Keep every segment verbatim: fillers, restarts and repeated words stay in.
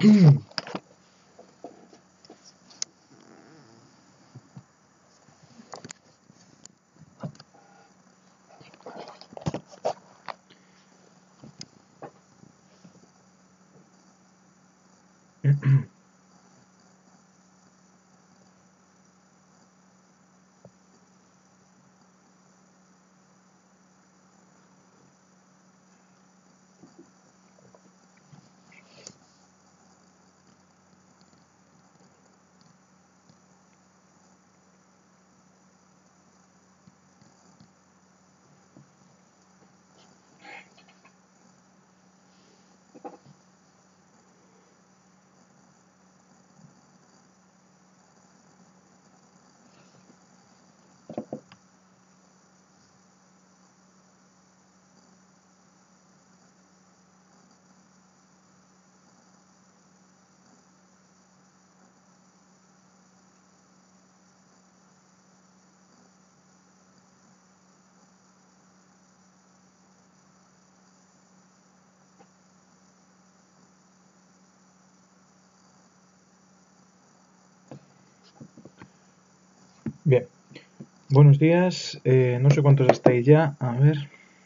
Bien, buenos días, eh, no sé cuántos estáis ya, a ver.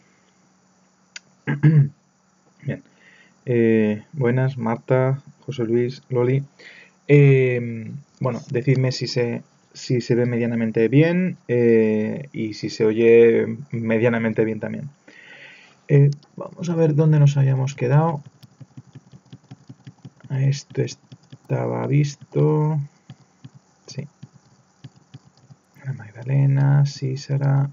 Bien, eh, buenas, Marta, José Luis, Loli. Eh, bueno, decidme si se, si se ve medianamente bien eh, y si se oye medianamente bien también. Eh, vamos a ver dónde nos habíamos quedado. Esto estaba visto. Sí. La Magdalena, sí será.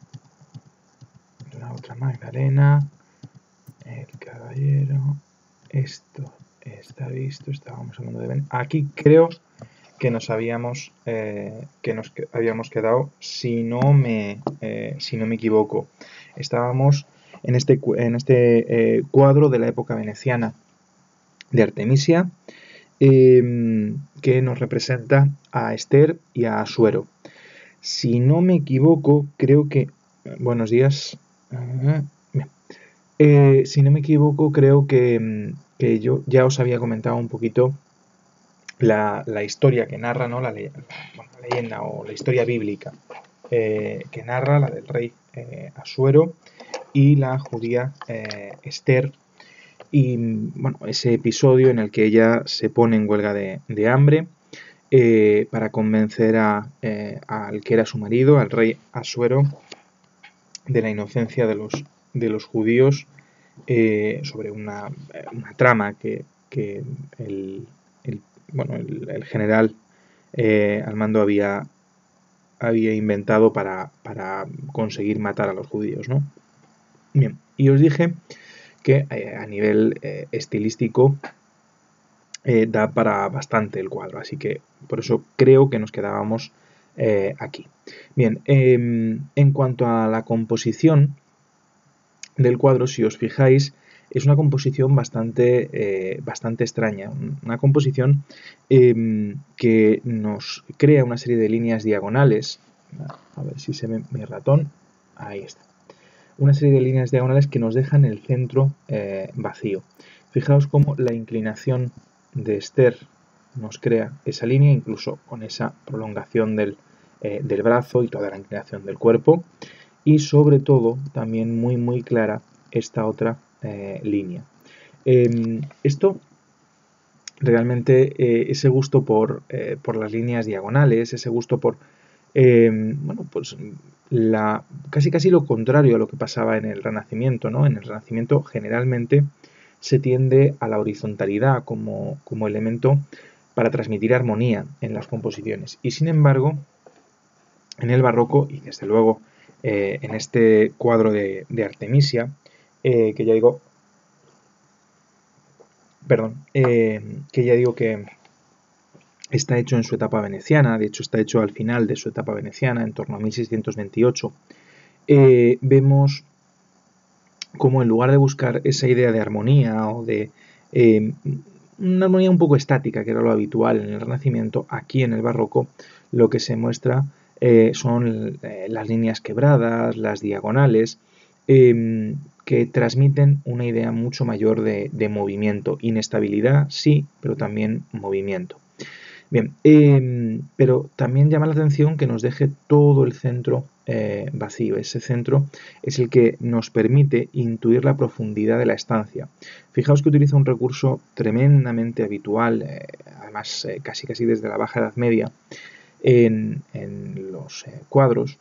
La otra Magdalena. El caballero. Esto está visto. Estábamos hablando de Ben. Aquí creo que nos habíamos eh, que nos que habíamos quedado, si no me eh, si no me equivoco. Estábamos en este en este eh, cuadro de la época veneciana de Artemisia, eh, que nos representa a Esther y a Asuero. Si no me equivoco, creo que buenos días. Uh, eh, si no me equivoco, creo que, que yo ya os había comentado un poquito la, la historia que narra, ¿no? La, le, bueno, la leyenda o la historia bíblica eh, que narra, la del rey eh, Asuero y la judía eh, Esther. Y bueno, ese episodio en el que ella se pone en huelga de, de hambre eh, para convencer a, eh, al que era su marido, al rey Asuero, de la inocencia de los, de los judíos eh, sobre una, una, trama que, que el, el, bueno, el, el general eh, al mando había, había inventado para, para conseguir matar a los judíos, ¿no? Bien, y os dije que eh, a nivel eh, estilístico eh, da para bastante el cuadro, así que por eso creo que nos quedábamos eh, aquí. Bien, eh, en cuanto a la composición del cuadro, si os fijáis, es una composición bastante, eh, bastante extraña, una composición eh, que nos crea una serie de líneas diagonales. A ver si se ve mi ratón, ahí está. Una serie de líneas diagonales que nos dejan el centro eh, vacío. Fijaos cómo la inclinación de Esther nos crea esa línea, incluso con esa prolongación del, eh, del brazo y toda la inclinación del cuerpo. Y sobre todo, también muy muy clara esta otra eh, línea. Eh, esto realmente, eh, ese gusto por, eh, por las líneas diagonales, ese gusto por, eh, bueno, pues la, casi casi lo contrario a lo que pasaba en el Renacimiento, ¿no? En el Renacimiento generalmente se tiende a la horizontalidad como, como elemento para transmitir armonía en las composiciones. Y sin embargo, en el Barroco, y desde luego eh, en este cuadro de, de Artemisia, eh, que ya digo, perdón, eh, que ya digo que está hecho en su etapa veneciana, de hecho está hecho al final de su etapa veneciana, en torno a mil seiscientos veintiocho, eh, vemos como en lugar de buscar esa idea de armonía o de eh, una armonía un poco estática, que era lo habitual en el Renacimiento, aquí en el Barroco lo que se muestra eh, son eh, las líneas quebradas, las diagonales, eh, que transmiten una idea mucho mayor de, de movimiento. Inestabilidad, sí, pero también movimiento. Bien, eh, pero también llama la atención que nos deje todo el centro eh, vacío. Ese centro es el que nos permite intuir la profundidad de la estancia. Fijaos que utiliza un recurso tremendamente habitual, eh, además eh, casi casi desde la Baja Edad Media, en, en los eh, cuadros,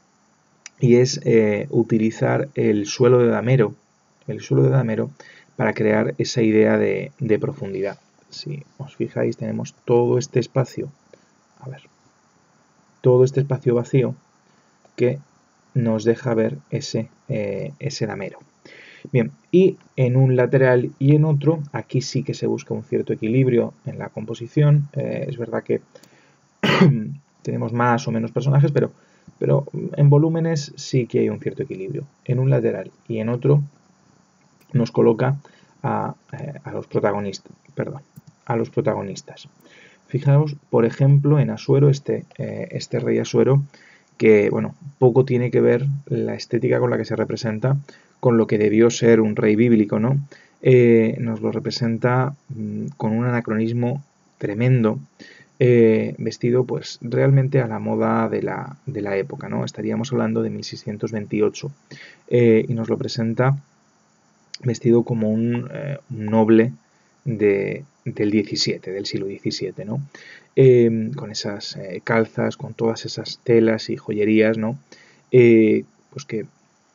y es eh, utilizar el suelo de damero, el suelo de damero para crear esa idea de, de profundidad. Si os fijáis, tenemos todo este espacio, a ver, todo este espacio vacío que nos deja ver ese, eh, ese damero. Bien, y en un lateral y en otro, aquí sí que se busca un cierto equilibrio en la composición. Eh, es verdad que tenemos más o menos personajes, pero, pero en volúmenes sí que hay un cierto equilibrio. En un lateral y en otro nos coloca a, a los protagonistas, perdón, a los protagonistas. Fijaos, por ejemplo, en Asuero, este, eh, este rey Asuero, que, bueno, poco tiene que ver la estética con la que se representa con lo que debió ser un rey bíblico, ¿no? Eh, nos lo representa mmm, con un anacronismo tremendo, eh, vestido pues realmente a la moda de la, de la época, ¿no? Estaríamos hablando de mil seiscientos veintiocho, eh, y nos lo presenta vestido como un, eh, un noble de, del diecisiete, del siglo diecisiete, ¿no? Eh, con esas eh, calzas, con todas esas telas y joyerías, ¿no? Eh, pues que,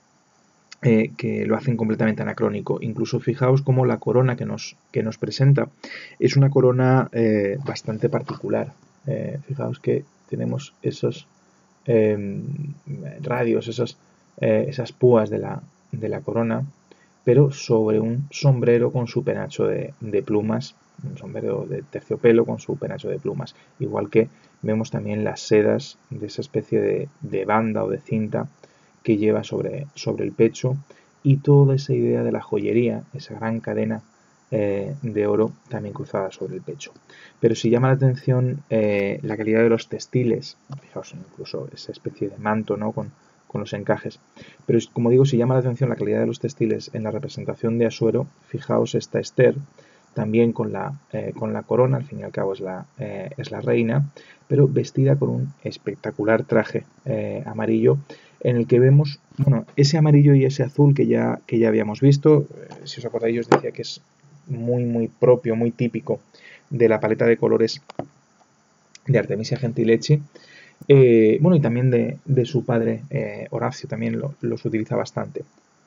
eh, que lo hacen completamente anacrónico. Incluso fijaos cómo la corona que nos, que nos presenta es una corona eh, bastante particular. Eh, fijaos que tenemos esos eh, radios, esos, eh, esas púas de la, de la corona, pero sobre un sombrero con su penacho de, de plumas, un sombrero de terciopelo con su penacho de plumas, igual que vemos también las sedas de esa especie de, de banda o de cinta que lleva sobre, sobre el pecho, y toda esa idea de la joyería, esa gran cadena eh, de oro también cruzada sobre el pecho. Pero si llama la atención eh, la calidad de los textiles, fijaos incluso esa especie de manto, ¿no? con, con los encajes. Pero como digo, si llama la atención la calidad de los textiles en la representación de Asuero, fijaos esta Esther, también con la, eh, con la corona, al fin y al cabo es la, eh, es la reina, pero vestida con un espectacular traje eh, amarillo, en el que vemos, bueno, ese amarillo y ese azul que ya, que ya habíamos visto. Eh, si os acordáis, yo os decía que es muy, muy propio, muy típico de la paleta de colores de Artemisia Gentileschi. Eh, bueno, y también de, de su padre eh, Horacio, también lo, los utiliza bastante.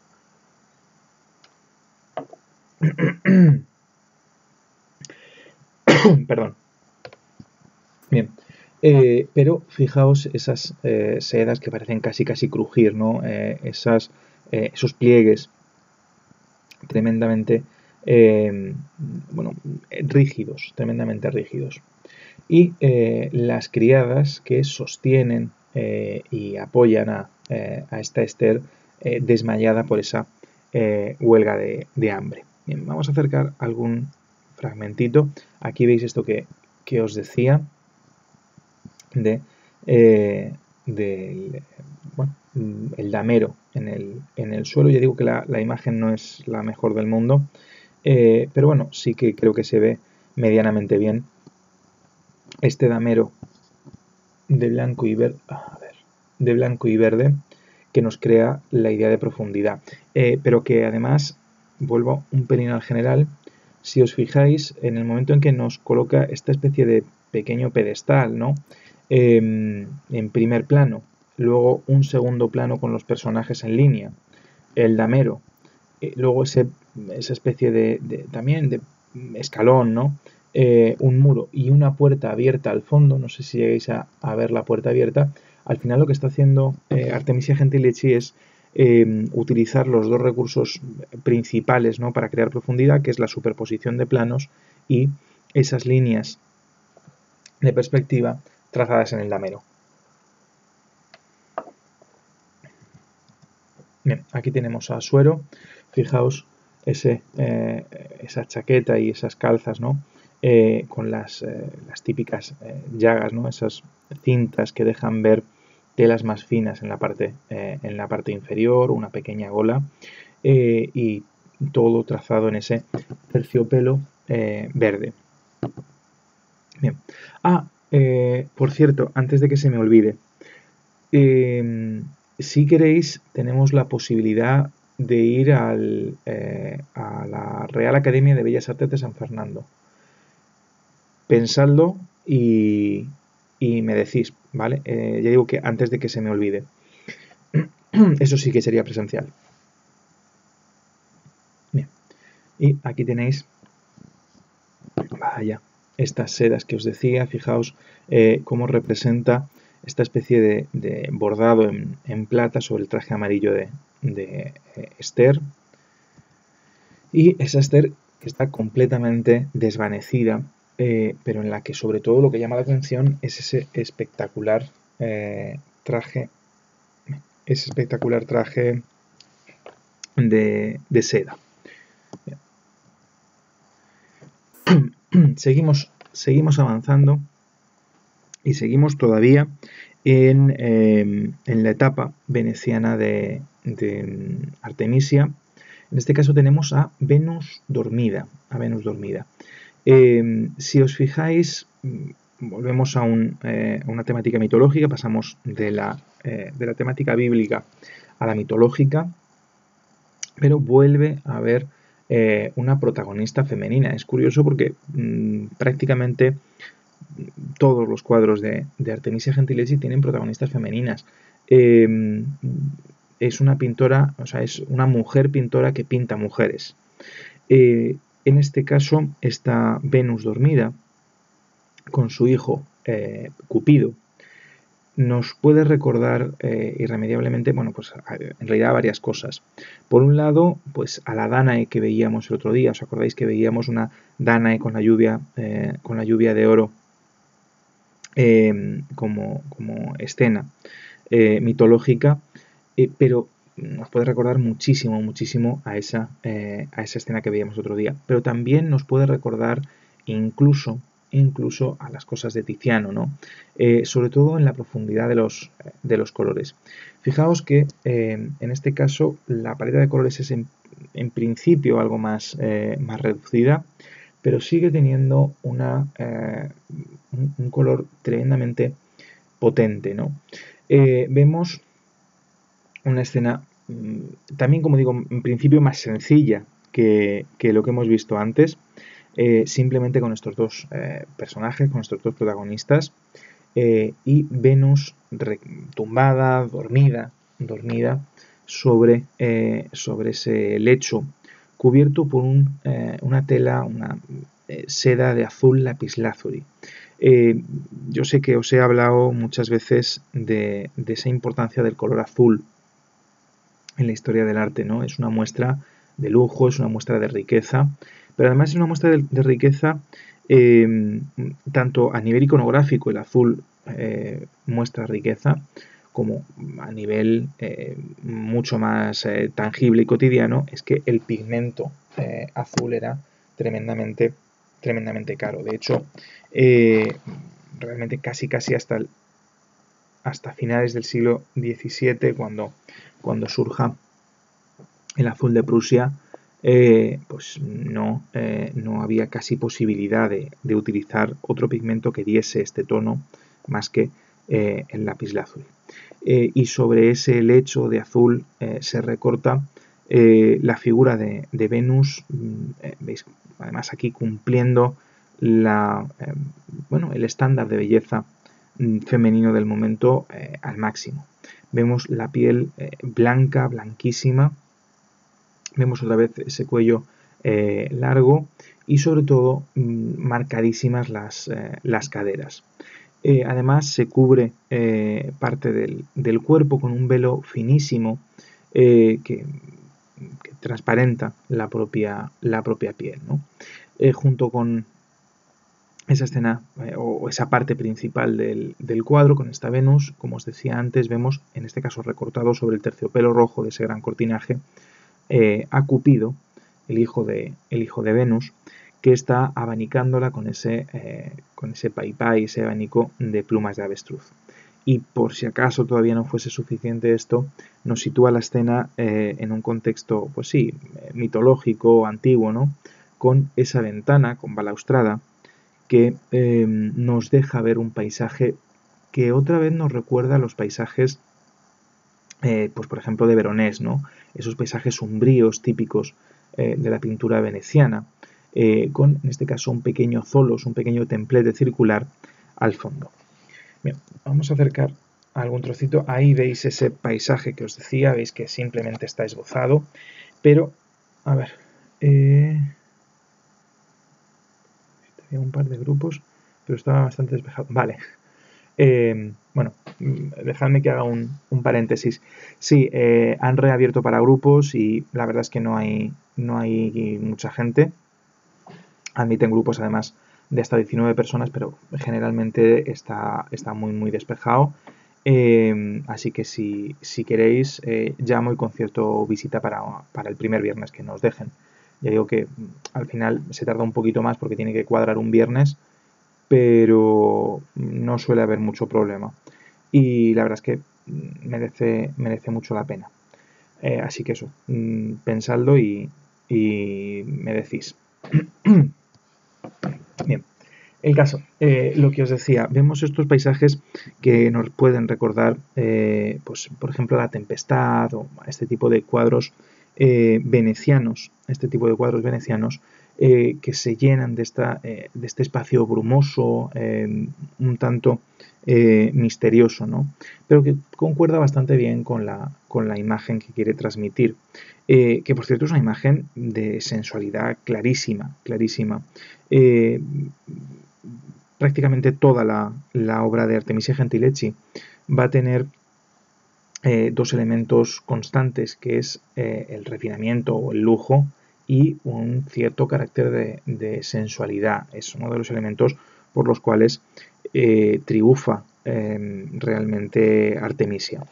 Perdón. Bien. Eh, pero fijaos esas eh, sedas que parecen casi casi crujir, ¿no? Eh, esas, eh, esos pliegues tremendamente eh, bueno, rígidos, tremendamente rígidos. Y eh, las criadas que sostienen eh, y apoyan a, eh, a esta Esther eh, desmayada por esa eh, huelga de, de hambre. Bien, vamos a acercar algún fragmentito. Aquí veis esto que, que os decía de, eh, del bueno, el damero en el, en el suelo. Ya digo que la, la imagen no es la mejor del mundo, eh, pero bueno, sí que creo que se ve medianamente bien este damero de blanco y verde, a ver, de blanco y verde, que nos crea la idea de profundidad, eh, pero que además, vuelvo un pelín al general, si os fijáis, en el momento en que nos coloca esta especie de pequeño pedestal, ¿no? Eh, en primer plano, luego un segundo plano con los personajes en línea, el damero, eh, luego ese, esa especie de, de también de escalón, ¿no? Eh, un muro y una puerta abierta al fondo, no sé si llegáis a, a ver la puerta abierta. Al final lo que está haciendo eh, Artemisia Gentileschi es eh, utilizar los dos recursos principales, ¿no? Para crear profundidad, que es la superposición de planos y esas líneas de perspectiva trazadas en el damero. Bien, aquí tenemos a Asuero, fijaos ese, eh, esa chaqueta y esas calzas, ¿no? Eh, con las, eh, las típicas eh, llagas, ¿no? Esas cintas que dejan ver telas más finas en la parte, eh, en la parte inferior, una pequeña gola eh, y todo trazado en ese terciopelo eh, verde. Bien. Ah, eh, por cierto, antes de que se me olvide, eh, si queréis, tenemos la posibilidad de ir al, eh, a la Real Academia de Bellas Artes de San Fernando. Pensadlo y, y me decís, ¿vale? Eh, ya digo que antes de que se me olvide. Eso sí que sería presencial. Bien. Y aquí tenéis, vaya, estas sedas que os decía. Fijaos eh, cómo representa esta especie de, de bordado en, en plata sobre el traje amarillo de, de eh, Esther. Y esa Esther está completamente desvanecida, eh, pero en la que sobre todo lo que llama la atención es ese espectacular eh, traje, ese espectacular traje de, de seda. Seguimos, seguimos avanzando y seguimos todavía en, eh, en la etapa veneciana de, de Artemisia. En este caso tenemos a Venus dormida, a Venus dormida. Eh, si os fijáis, volvemos a, un, eh, a una temática mitológica, pasamos de la, eh, de la temática bíblica a la mitológica, pero vuelve a haber eh, una protagonista femenina. Es curioso porque mmm, prácticamente todos los cuadros de, de Artemisia Gentileschi tienen protagonistas femeninas. Eh, es una pintora, o sea, es una mujer pintora que pinta mujeres. Eh, en este caso, está Venus dormida con su hijo eh, Cupido. Nos puede recordar eh, irremediablemente, bueno, pues en realidad varias cosas. Por un lado, pues a la Danae que veíamos el otro día. ¿Os acordáis que veíamos una Danae con la lluvia, eh, con la lluvia de oro eh, como, como escena eh, mitológica? Eh, pero nos puede recordar muchísimo, muchísimo a esa, eh, a esa escena que veíamos otro día. Pero también nos puede recordar incluso, incluso a las cosas de Tiziano, ¿no? Eh, sobre todo en la profundidad de los, de los colores. Fijaos que eh, en este caso la paleta de colores es en, en principio algo más, eh, más reducida, pero sigue teniendo una, eh, un, un color tremendamente potente, ¿no? Eh, vemos una escena también, como digo, en principio más sencilla que, que lo que hemos visto antes, eh, simplemente con estos dos eh, personajes, con estos dos protagonistas, eh, y Venus tumbada, dormida, dormida sobre, eh, sobre ese lecho cubierto por un, eh, una tela, una eh, seda de azul lapislázuli. Eh, yo sé que os he hablado muchas veces de, de esa importancia del color azul en la historia del arte, ¿no? Es una muestra de lujo, es una muestra de riqueza, pero además es una muestra de, de riqueza eh, tanto a nivel iconográfico, el azul eh, muestra riqueza, como a nivel eh, mucho más eh, tangible y cotidiano, es que el pigmento eh, azul era tremendamente, tremendamente caro. De hecho, eh, realmente casi casi hasta el, hasta finales del siglo diecisiete, cuando, cuando surja el azul de Prusia, eh, pues no, eh, no había casi posibilidad de, de utilizar otro pigmento que diese este tono más que eh, el lapislázuli. Eh, y sobre ese lecho de azul eh, se recorta eh, la figura de, de Venus, eh, veis, además aquí cumpliendo la, eh, bueno, el estándar de belleza femenino del momento eh, al máximo. Vemos la piel eh, blanca, blanquísima, vemos otra vez ese cuello eh, largo y sobre todo mmm, marcadísimas las, eh, las caderas. Eh, además se cubre eh, parte del, del cuerpo con un velo finísimo eh, que, que transparenta la propia, la propia piel, ¿no? Eh, junto con esa escena eh, o esa parte principal del, del cuadro con esta Venus, como os decía antes, vemos en este caso recortado sobre el terciopelo rojo de ese gran cortinaje eh, a Cupido, el hijo de, el hijo de Venus, que está abanicándola con ese, eh, con ese paipay, ese abanico de plumas de avestruz. y por si acaso todavía no fuese suficiente esto, nos sitúa la escena eh, en un contexto, pues sí, mitológico, antiguo, ¿no? Con esa ventana, con balaustrada, que eh, nos deja ver un paisaje que otra vez nos recuerda a los paisajes, eh, pues por ejemplo de Veronés, ¿no? Esos paisajes umbríos típicos eh, de la pintura veneciana, eh, con en este caso un pequeño zolos, un pequeño templete circular al fondo. Bien, vamos a acercar algún trocito. Ahí veis ese paisaje que os decía, veis que simplemente está esbozado, pero, a ver, eh, tenía un par de grupos, pero estaba bastante despejado. Vale, eh, bueno, dejadme que haga un, un paréntesis. Sí, eh, han reabierto para grupos y la verdad es que no hay, no hay mucha gente. Admiten grupos además de hasta diecinueve personas, pero generalmente está, está muy muy despejado. Eh, así que si, si queréis, eh, llamo y concierto visita para, para el primer viernes que nos dejen. Ya digo que al final se tarda un poquito más porque tiene que cuadrar un viernes, pero no suele haber mucho problema. Y la verdad es que merece, merece mucho la pena. Eh, así que eso, pensadlo y, y me decís. Bien, el caso, eh, lo que os decía, vemos estos paisajes que nos pueden recordar, eh, pues, por ejemplo, la tempestad o este tipo de cuadros eh, venecianos, este tipo de cuadros venecianos eh, que se llenan de, esta, eh, de este espacio brumoso, eh, un tanto eh, misterioso, ¿no? Pero que concuerda bastante bien con la, con la imagen que quiere transmitir. Eh, que por cierto es una imagen de sensualidad clarísima, clarísima. Eh, prácticamente toda la, la, obra de Artemisia Gentileschi va a tener eh, dos elementos constantes, que es eh, el refinamiento o el lujo y un cierto carácter de, de sensualidad. Es uno de los elementos por los cuales eh, triunfa eh, realmente Artemisia.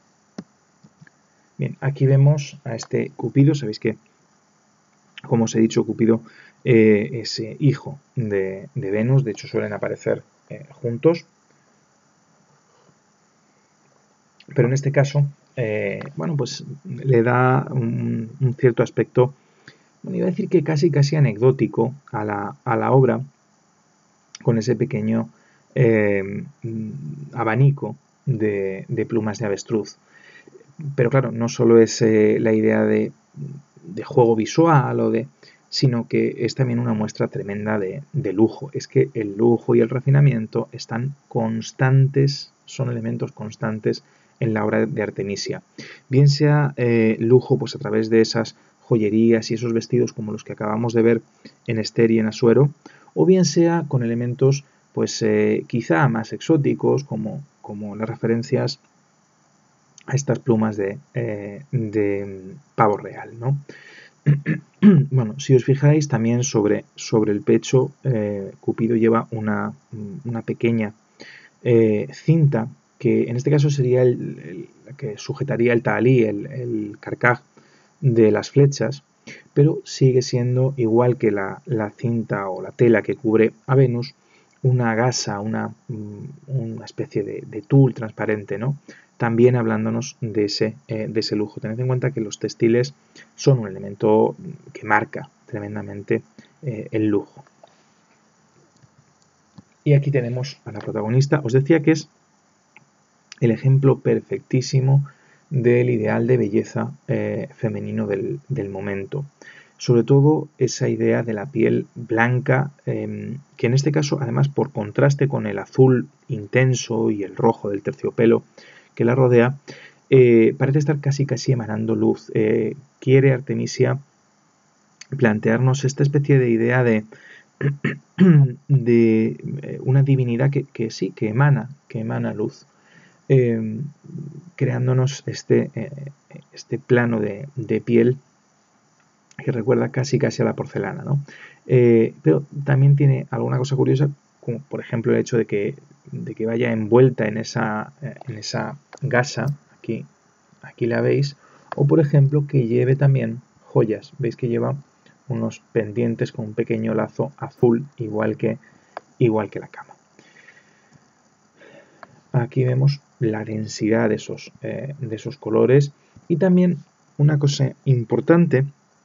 Bien, aquí vemos a este Cupido. Sabéis que, como os he dicho, Cupido eh, es eh, hijo de, de Venus. De hecho, suelen aparecer eh, juntos. Pero en este caso, eh, bueno, pues le da un, un cierto aspecto, bueno, iba a decir que casi casi anecdótico a la, a la obra, con ese pequeño eh, abanico de, de plumas de avestruz. Pero claro, no solo es eh, la idea de, de juego visual o de, sino que es también una muestra tremenda de, de lujo. Es que el lujo y el refinamiento están constantes, son elementos constantes en la obra de Artemisia. Bien sea eh, lujo pues a través de esas joyerías y esos vestidos como los que acabamos de ver en Esther y en Asuero, o bien sea con elementos pues eh, quizá más exóticos como, como las referencias a estas plumas de, eh, de pavo real, ¿no? Bueno, si os fijáis también sobre, sobre el pecho, eh, Cupido lleva una, una pequeña eh, cinta que en este caso sería el, el que sujetaría el tahalí, el, el carcaj de las flechas, pero sigue siendo igual que la, la cinta o la tela que cubre a Venus, una gasa, una, una especie de, de tul transparente, ¿no? También hablándonos de ese, eh, de ese lujo. Tened en cuenta que los textiles son un elemento que marca tremendamente eh, el lujo. Y aquí tenemos a la protagonista. Os decía que es el ejemplo perfectísimo del ideal de belleza eh, femenino del, del momento. Sobre todo esa idea de la piel blanca, eh, que en este caso, además, por contraste con el azul intenso y el rojo del terciopelo que la rodea, eh, parece estar casi casi emanando luz. Eh, quiere Artemisia plantearnos esta especie de idea de, de una divinidad que, que sí, que emana, que emana luz. Eh, creándonos este, eh, este plano de, de piel que recuerda casi casi a la porcelana, ¿no? Eh, pero también tiene alguna cosa curiosa, como por ejemplo el hecho de que, de que vaya envuelta en esa, en esa gasa, aquí, aquí la veis, o por ejemplo que lleve también joyas. Veis que lleva unos pendientes con un pequeño lazo azul, igual que, igual que la cama. aquí vemos la densidad de esos, eh, de esos colores. Y también una cosa importante,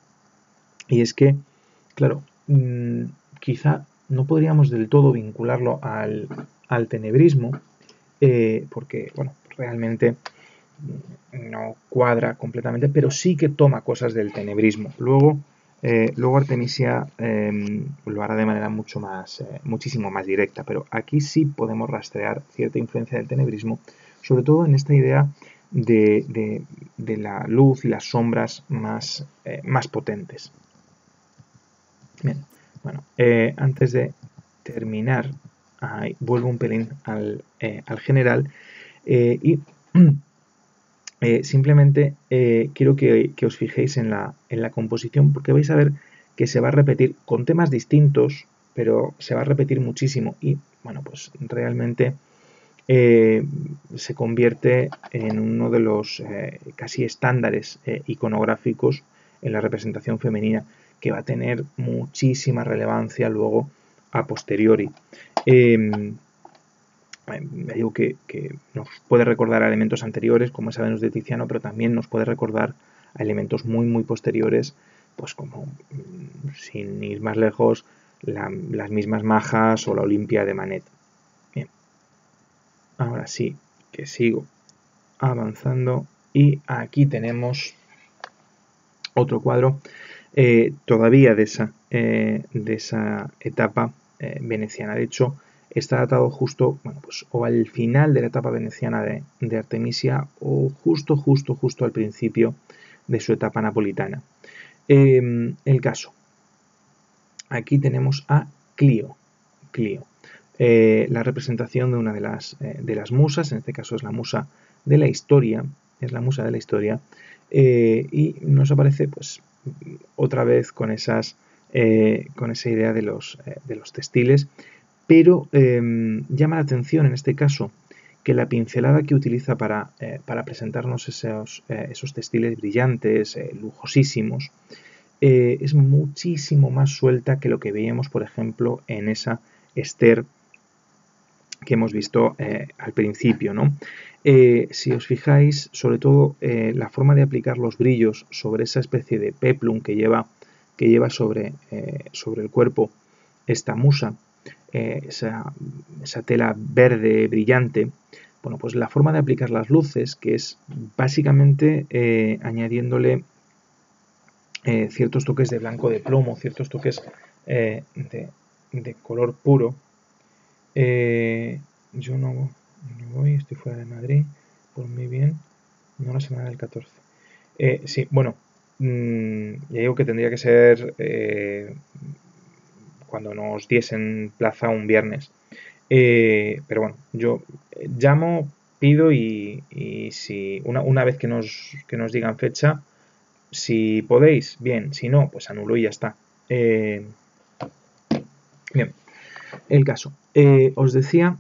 y es que, claro, mmm, quizá no podríamos del todo vincularlo al, al tenebrismo, eh, porque, bueno, realmente no cuadra completamente, pero sí que toma cosas del tenebrismo. Luego, eh, luego Artemisia eh, lo hará de manera mucho más, eh, muchísimo más directa, pero aquí sí podemos rastrear cierta influencia del tenebrismo, sobre todo en esta idea de, de, de la luz y las sombras más, eh, más potentes. Bien, bueno, eh, antes de terminar, ahí, vuelvo un pelín al, eh, al general eh, y eh, simplemente eh, quiero que, que, os fijéis en la, en la composición, porque vais a ver que se va a repetir con temas distintos, pero se va a repetir muchísimo y, bueno, pues realmente eh, se convierte en uno de los eh, casi estándares eh, iconográficos en la representación femenina, que va a tener muchísima relevancia luego a posteriori. Eh, digo que, que nos puede recordar a elementos anteriores, como esa Venus de Tiziano, pero también nos puede recordar a elementos muy, muy posteriores, pues como, sin ir más lejos, la, las mismas Majas o la Olimpia de Manet. Bien. Ahora sí, que sigo avanzando y aquí tenemos otro cuadro eh, todavía de esa, eh, de esa etapa eh, veneciana. De hecho, está datado justo, bueno, pues o al final de la etapa veneciana de, de Artemisia o justo, justo, justo al principio de su etapa napolitana. Eh, el caso. Aquí tenemos a Clio. Clio. Eh, la representación de una de las, eh, de las musas, en este caso es la musa de la historia, es la musa de la historia, eh, y nos aparece pues otra vez con esas eh, con esa idea de los, eh, de los textiles, pero eh, llama la atención en este caso que la pincelada que utiliza para, eh, para presentarnos esos, eh, esos textiles brillantes, eh, lujosísimos, eh, es muchísimo más suelta que lo que veíamos, por ejemplo, en esa Esther que hemos visto eh, al principio, ¿no? Eh, si os fijáis, sobre todo eh, la forma de aplicar los brillos sobre esa especie de peplum que lleva, que lleva sobre, eh, sobre el cuerpo esta musa, eh, esa, esa tela verde brillante, bueno, pues la forma de aplicar las luces, que es básicamente eh, añadiéndole eh, ciertos toques de blanco de plomo, ciertos toques eh, de, de color puro. Eh, yo no, no voy, estoy fuera de Madrid, por muy bien, no la semana del catorce. Eh, sí, bueno, mmm, ya digo que tendría que ser eh, cuando nos diesen plaza un viernes. Eh, pero bueno, yo llamo, pido y, y si una, una vez que nos, que nos digan fecha, si podéis, bien, si no, pues anulo y ya está. Eh, bien, el caso. Eh, os decía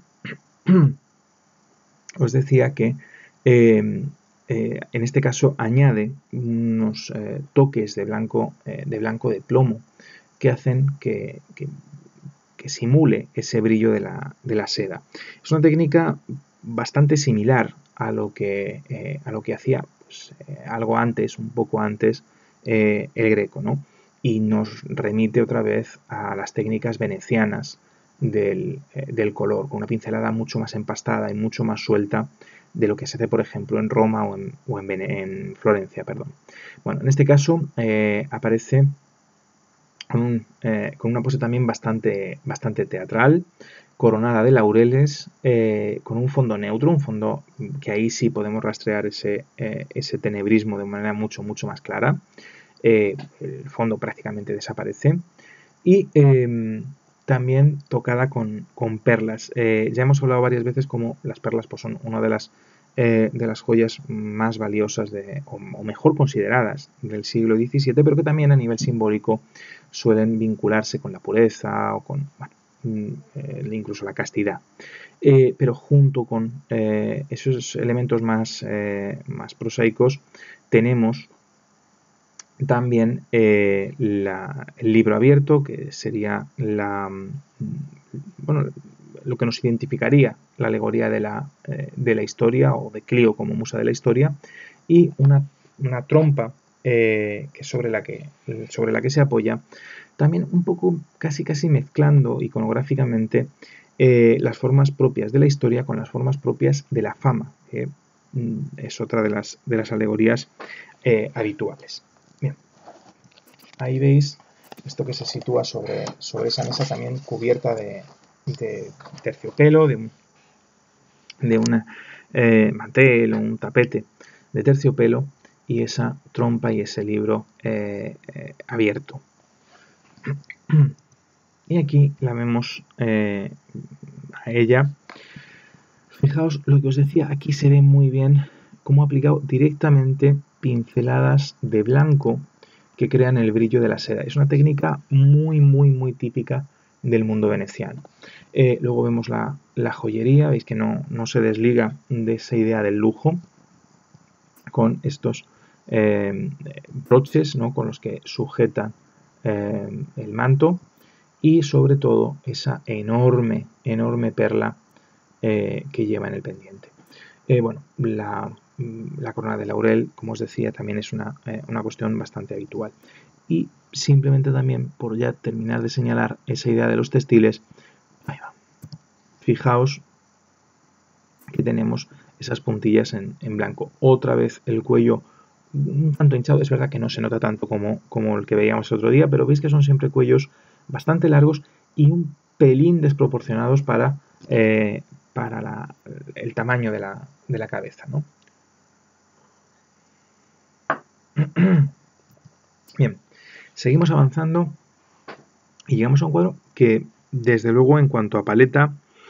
os decía que eh, eh, en este caso añade unos eh, toques de blanco, eh, de blanco de plomo que hacen que, que, que simule ese brillo de la, de la seda. Es una técnica bastante similar a lo que, eh, a lo que hacía pues, eh, algo antes, un poco antes, eh, el Greco, ¿no? Y nos remite otra vez a las técnicas venecianas del, eh, del color, con una pincelada mucho más empastada y mucho más suelta de lo que se hace, por ejemplo, en Roma o en, o en, en Florencia. Perdón. Bueno, en este caso eh, aparece con, un, eh, con, una pose también bastante, bastante teatral, coronada de laureles, eh, con un fondo neutro, un fondo que ahí sí podemos rastrear ese, eh, ese tenebrismo de manera mucho, mucho más clara. Eh, el fondo prácticamente desaparece. Y eh, también tocada con, con perlas. Eh, ya hemos hablado varias veces como las perlas pues, son una de las, eh, de las joyas más valiosas de, o, o mejor consideradas del siglo diecisiete, pero que también a nivel simbólico suelen vincularse con la pureza o con, bueno, eh, incluso la castidad. Eh, pero junto con eh, esos elementos más, eh, más prosaicos tenemos también eh, la, el libro abierto, que sería la, bueno, lo que nos identificaría la alegoría de la, eh, de la historia, o de Clio como musa de la historia, y una, una trompa eh, que sobre, la que, sobre la que se apoya, también un poco casi casi mezclando iconográficamente eh, las formas propias de la historia con las formas propias de la fama, que mm, es otra de las, de las alegorías eh, habituales. Bien, ahí veis esto que se sitúa sobre, sobre esa mesa también cubierta de, de terciopelo, de un, de un eh, mantel o un tapete de terciopelo, y esa trompa y ese libro eh, eh, abierto. Y aquí la vemos eh, a ella. Fijaos lo que os decía, aquí se ve muy bien cómo ha aplicado directamente pinceladas de blanco que crean el brillo de la seda. Es una técnica muy, muy, muy típica del mundo veneciano. Eh, luego vemos la, la joyería, veis que no, no se desliga de esa idea del lujo, con estos eh, broches, ¿no?, con los que sujeta eh, el manto, y sobre todo esa enorme, enorme perla eh, que lleva en el pendiente. Eh, bueno, la, la corona de laurel, como os decía, también es una, eh, una cuestión bastante habitual. Y simplemente también, por ya terminar de señalar esa idea de los textiles, ahí va. Fijaos que tenemos esas puntillas en, en blanco. Otra vez el cuello un tanto hinchado, es verdad que no se nota tanto como, como el que veíamos el otro día, pero veis que son siempre cuellos bastante largos y un pelín desproporcionados para, eh, para la, el tamaño de la, de la cabeza, ¿no? Bien, seguimos avanzando y llegamos a un cuadro que, desde luego, en cuanto a paleta,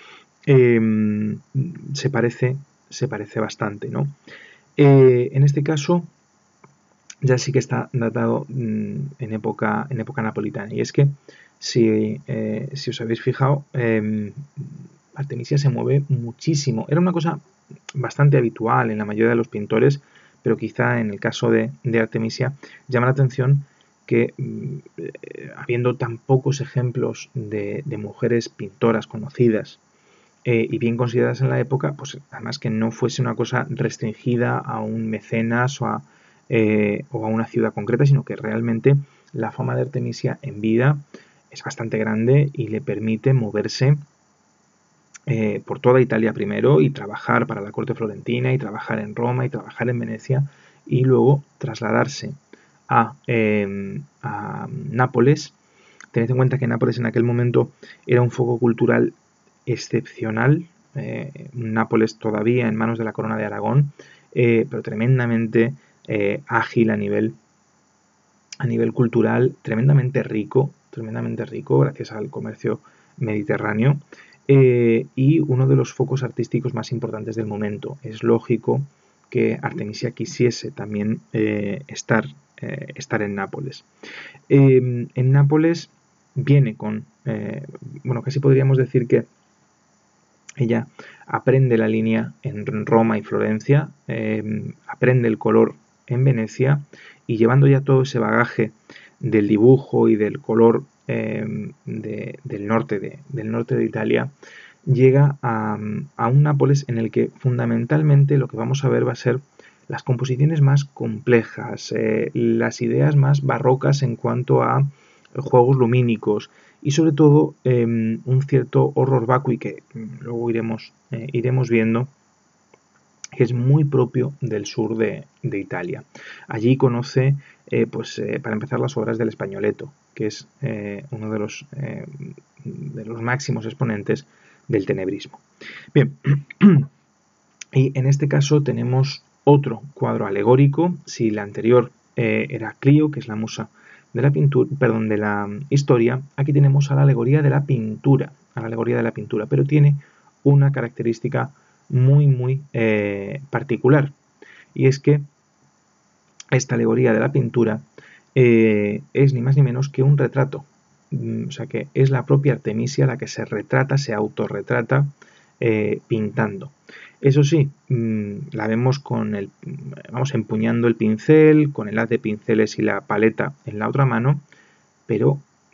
eh, se parece, se parece bastante, ¿no? Eh, en este caso, ya sí que está datado mmm, en, época, en época napolitana. Y es que, si, eh, si os habéis fijado, eh, Artemisia se mueve muchísimo. Era una cosa bastante habitual en la mayoría de los pintores, pero quizá en el caso de, de Artemisia llama la atención que, eh, habiendo tan pocos ejemplos de, de mujeres pintoras conocidas eh, y bien consideradas en la época, pues además que no fuese una cosa restringida a un mecenas o a, eh, o a una ciudad concreta, sino que realmente la fama de Artemisia en vida es bastante grande y le permite moverse Eh, por toda Italia primero, y trabajar para la corte florentina, y trabajar en Roma, y trabajar en Venecia, y luego trasladarse a, eh, a Nápoles. Tened en cuenta que Nápoles en aquel momento era un foco cultural excepcional, eh, Nápoles todavía en manos de la corona de Aragón, eh, pero tremendamente eh, ágil a nivel, a nivel cultural, tremendamente rico, tremendamente rico gracias al comercio mediterráneo. Eh, y uno de los focos artísticos más importantes del momento. Es lógico que Artemisia quisiese también eh, estar, eh, estar en Nápoles. Eh, en Nápoles viene con, eh, bueno, casi podríamos decir que ella aprende la línea en Roma y Florencia, eh, aprende el color en Venecia, y llevando ya todo ese bagaje del dibujo y del color Eh, de, del, norte de, del norte de Italia, llega a, a un Nápoles en el que fundamentalmente lo que vamos a ver va a ser las composiciones más complejas, eh, las ideas más barrocas en cuanto a juegos lumínicos, y sobre todo eh, un cierto horror vacui que luego iremos, eh, iremos viendo, que es muy propio del sur de, de Italia. Allí conoce, eh, pues, eh, para empezar, las obras del Espagnoleto, que es eh, uno de los, eh, de los máximos exponentes del tenebrismo. Bien, y en este caso tenemos otro cuadro alegórico. Si la anterior eh, era Clio, que es la musa de la pintura, perdón, de la historia, aquí tenemos a la alegoría de la pintura, a la alegoría de la pintura, pero tiene una característica muy, muy eh, particular, y es que esta alegoría de la pintura eh, es ni más ni menos que un retrato, o sea que es la propia Artemisia la que se retrata, se autorretrata eh, pintando. Eso sí, mmm, la vemos con el, vamos, empuñando el pincel, con el haz de pinceles y la paleta en la otra mano, pero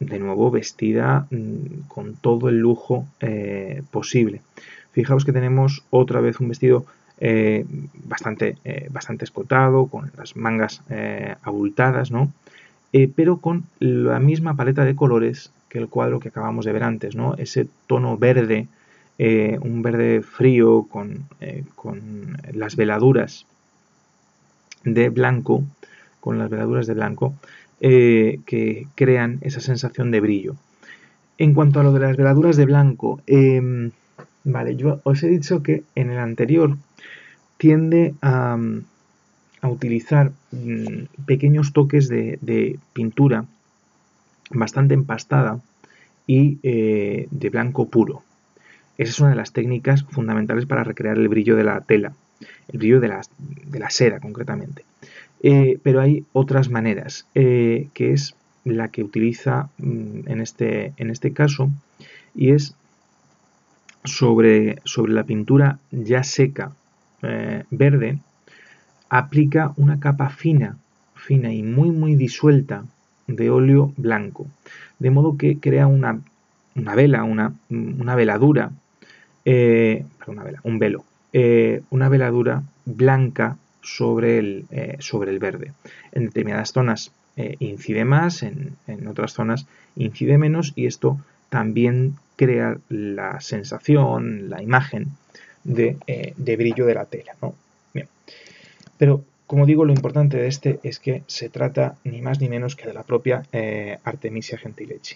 de nuevo vestida mmm, con todo el lujo eh, posible. Fijaos que tenemos otra vez un vestido eh, bastante, eh, bastante escotado, con las mangas eh, abultadas, ¿no? Eh, pero con la misma paleta de colores que el cuadro que acabamos de ver antes, ¿no? Ese tono verde, eh, un verde frío con, eh, con las veladuras de blanco, con las veladuras de blanco, eh, que crean esa sensación de brillo. En cuanto a lo de las veladuras de blanco, eh, vale, yo os he dicho que en el anterior tiende a, a utilizar mmm, pequeños toques de, de pintura bastante empastada y eh, de blanco puro. Esa es una de las técnicas fundamentales para recrear el brillo de la tela, el brillo de la, de la seda concretamente. Eh, pero hay otras maneras, eh, que es la que utiliza mm, en, este, en este caso, y es sobre, sobre la pintura ya seca eh, verde, aplica una capa fina, fina y muy muy disuelta de óleo blanco, de modo que crea una, una vela, una, una veladura, eh, una vela, un velo, eh, una veladura blanca sobre el, eh, sobre el verde. En determinadas zonas eh, incide más, en, en otras zonas incide menos, y esto también crea la sensación, la imagen de, eh, de brillo de la tela, ¿no? Bien. Pero, como digo, lo importante de este es que se trata ni más ni menos que de la propia eh, Artemisia Gentileschi.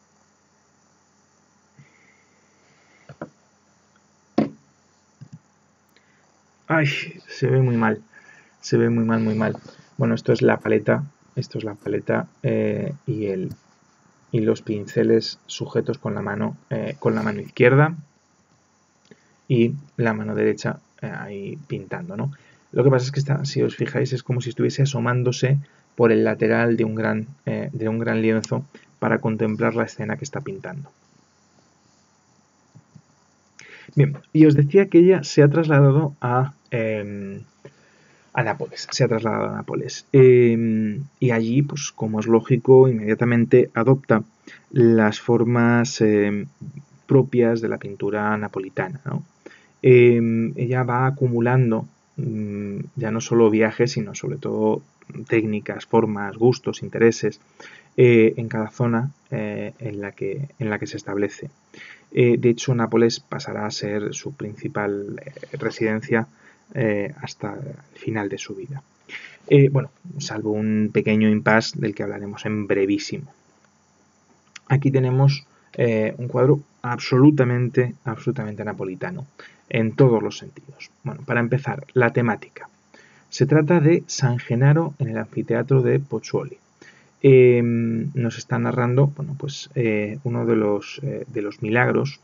¡Ay! Se ve muy mal. Se ve muy mal, muy mal. Bueno, esto es la paleta. Esto es la paleta eh, y, el, y los pinceles sujetos con la mano, eh, con la mano izquierda y la mano derecha eh, ahí pintando, ¿no? Lo que pasa es que está, si os fijáis, es como si estuviese asomándose por el lateral de un gran, eh, de un gran lienzo para contemplar la escena que está pintando. Bien, y os decía que ella se ha trasladado a, eh, a Nápoles, se ha trasladado a Nápoles. Eh, y allí, pues como es lógico, inmediatamente adopta las formas eh, propias de la pintura napolitana, ¿no? Eh, ella va acumulando mmm, ya no solo viajes, sino sobre todo técnicas, formas, gustos, intereses eh, en cada zona eh, en, la que, en la que se establece. Eh, de hecho, Nápoles pasará a ser su principal eh, residencia eh, hasta el final de su vida. Eh, bueno, salvo un pequeño impasse del que hablaremos en brevísimo. Aquí tenemos eh, un cuadro absolutamente, absolutamente napolitano, en todos los sentidos. Bueno, para empezar, la temática. Se trata de San Genaro en el anfiteatro de Pozzuoli. Eh, nos está narrando, bueno, pues eh, uno de los, eh, de los milagros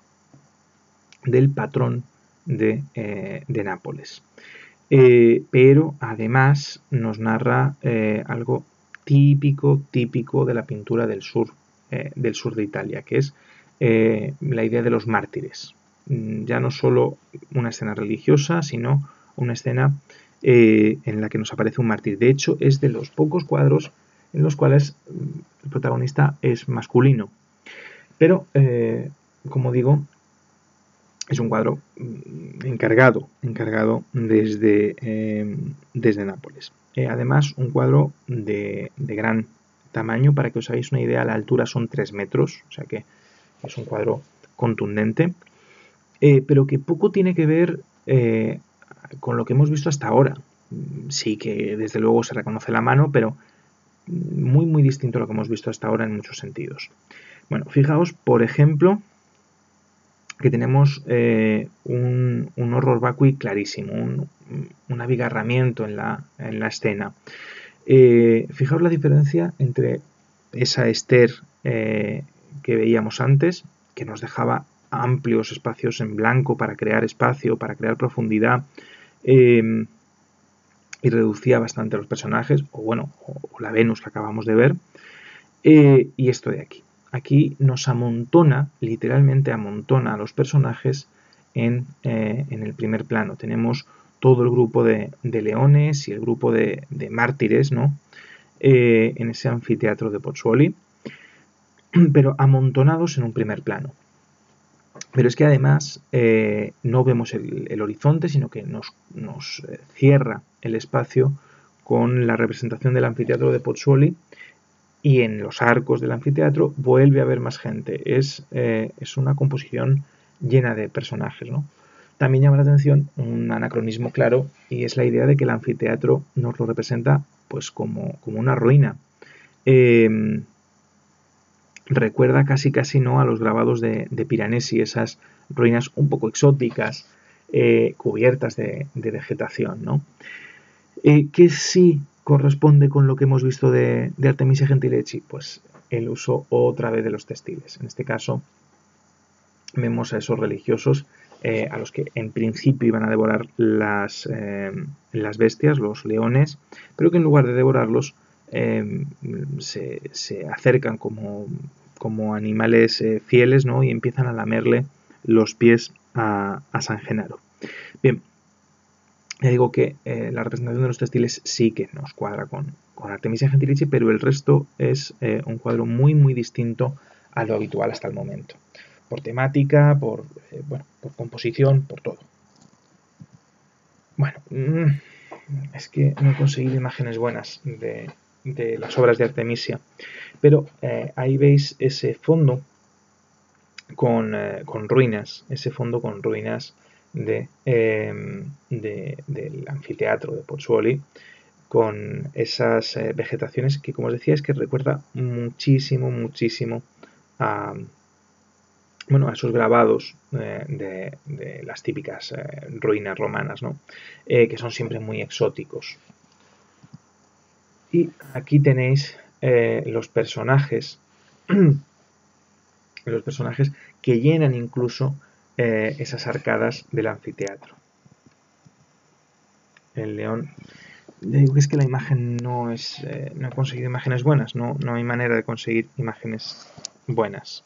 del patrón de, eh, de Nápoles. Eh, pero además nos narra eh, algo típico, típico de la pintura del sur, eh, del sur de Italia, que es eh, la idea de los mártires. Ya no solo una escena religiosa, sino una escena eh, en la que nos aparece un mártir. De hecho, es de los pocos cuadros en los cuales el protagonista es masculino. Pero, eh, como digo, es un cuadro encargado, encargado desde, eh, desde Nápoles. Eh, además, un cuadro de, de gran tamaño, para que os hagáis una idea, la altura son tres metros, o sea que es un cuadro contundente, eh, pero que poco tiene que ver eh, con lo que hemos visto hasta ahora. Sí que desde luego se reconoce la mano, pero muy muy distinto a lo que hemos visto hasta ahora en muchos sentidos. Bueno, fijaos, por ejemplo, que tenemos eh, un, un horror vacui clarísimo, un, un abigarramiento en la, en la escena. Eh, fijaos la diferencia entre esa Esther eh, que veíamos antes, que nos dejaba amplios espacios en blanco para crear espacio, para crear profundidad, eh, y reducía bastante a los personajes, o bueno, o la Venus que acabamos de ver, eh, y esto de aquí. Aquí nos amontona, literalmente amontona a los personajes en, eh, en el primer plano. Tenemos todo el grupo de, de leones y el grupo de, de mártires, ¿no? Eh, en ese anfiteatro de Pozzuoli. pero amontonados en un primer plano. Pero es que además eh, no vemos el, el horizonte, sino que nos, nos eh, cierra el espacio con la representación del anfiteatro de Pozzuoli, y en los arcos del anfiteatro vuelve a haber más gente. Es, eh, es una composición llena de personajes, ¿no? También llama la atención un anacronismo claro, y es la idea de que el anfiteatro nos lo representa pues como, como una ruina. Eh, recuerda casi casi no a los grabados de, de Piranesi, esas ruinas un poco exóticas, eh, cubiertas de, de vegetación, ¿no? Eh, ¿Qué sí corresponde con lo que hemos visto de, de Artemisia Gentileschi? Pues el uso otra vez de los textiles. En este caso vemos a esos religiosos eh, a los que en principio iban a devorar las, eh, las bestias, los leones, pero que en lugar de devorarlos eh, se, se acercan como, como animales eh, fieles, ¿no? Y empiezan a lamerle los pies a, a San Genaro. Bien, ya digo que eh, la representación de los textiles sí que nos cuadra con, con Artemisia Gentileschi, pero el resto es eh, un cuadro muy muy distinto a lo habitual hasta el momento. Por temática, por, eh, bueno, por composición, por todo. Bueno, mmm, es que no he conseguido imágenes buenas de, de las obras de Artemisia, pero eh, ahí veis ese fondo con, eh, con ruinas, ese fondo con ruinas de, eh, de, del anfiteatro de Pozzuoli, con esas eh, vegetaciones que, como os decía, es que recuerda muchísimo, muchísimo a, bueno, a esos grabados eh, de, de las típicas eh, ruinas romanas, ¿no? Eh, que son siempre muy exóticos. Y aquí tenéis eh, los personajes, los personajes que llenan incluso eh, esas arcadas del anfiteatro. El león. Digo que es que la imagen no es. Eh, no he conseguido imágenes buenas, no, no hay manera de conseguir imágenes buenas.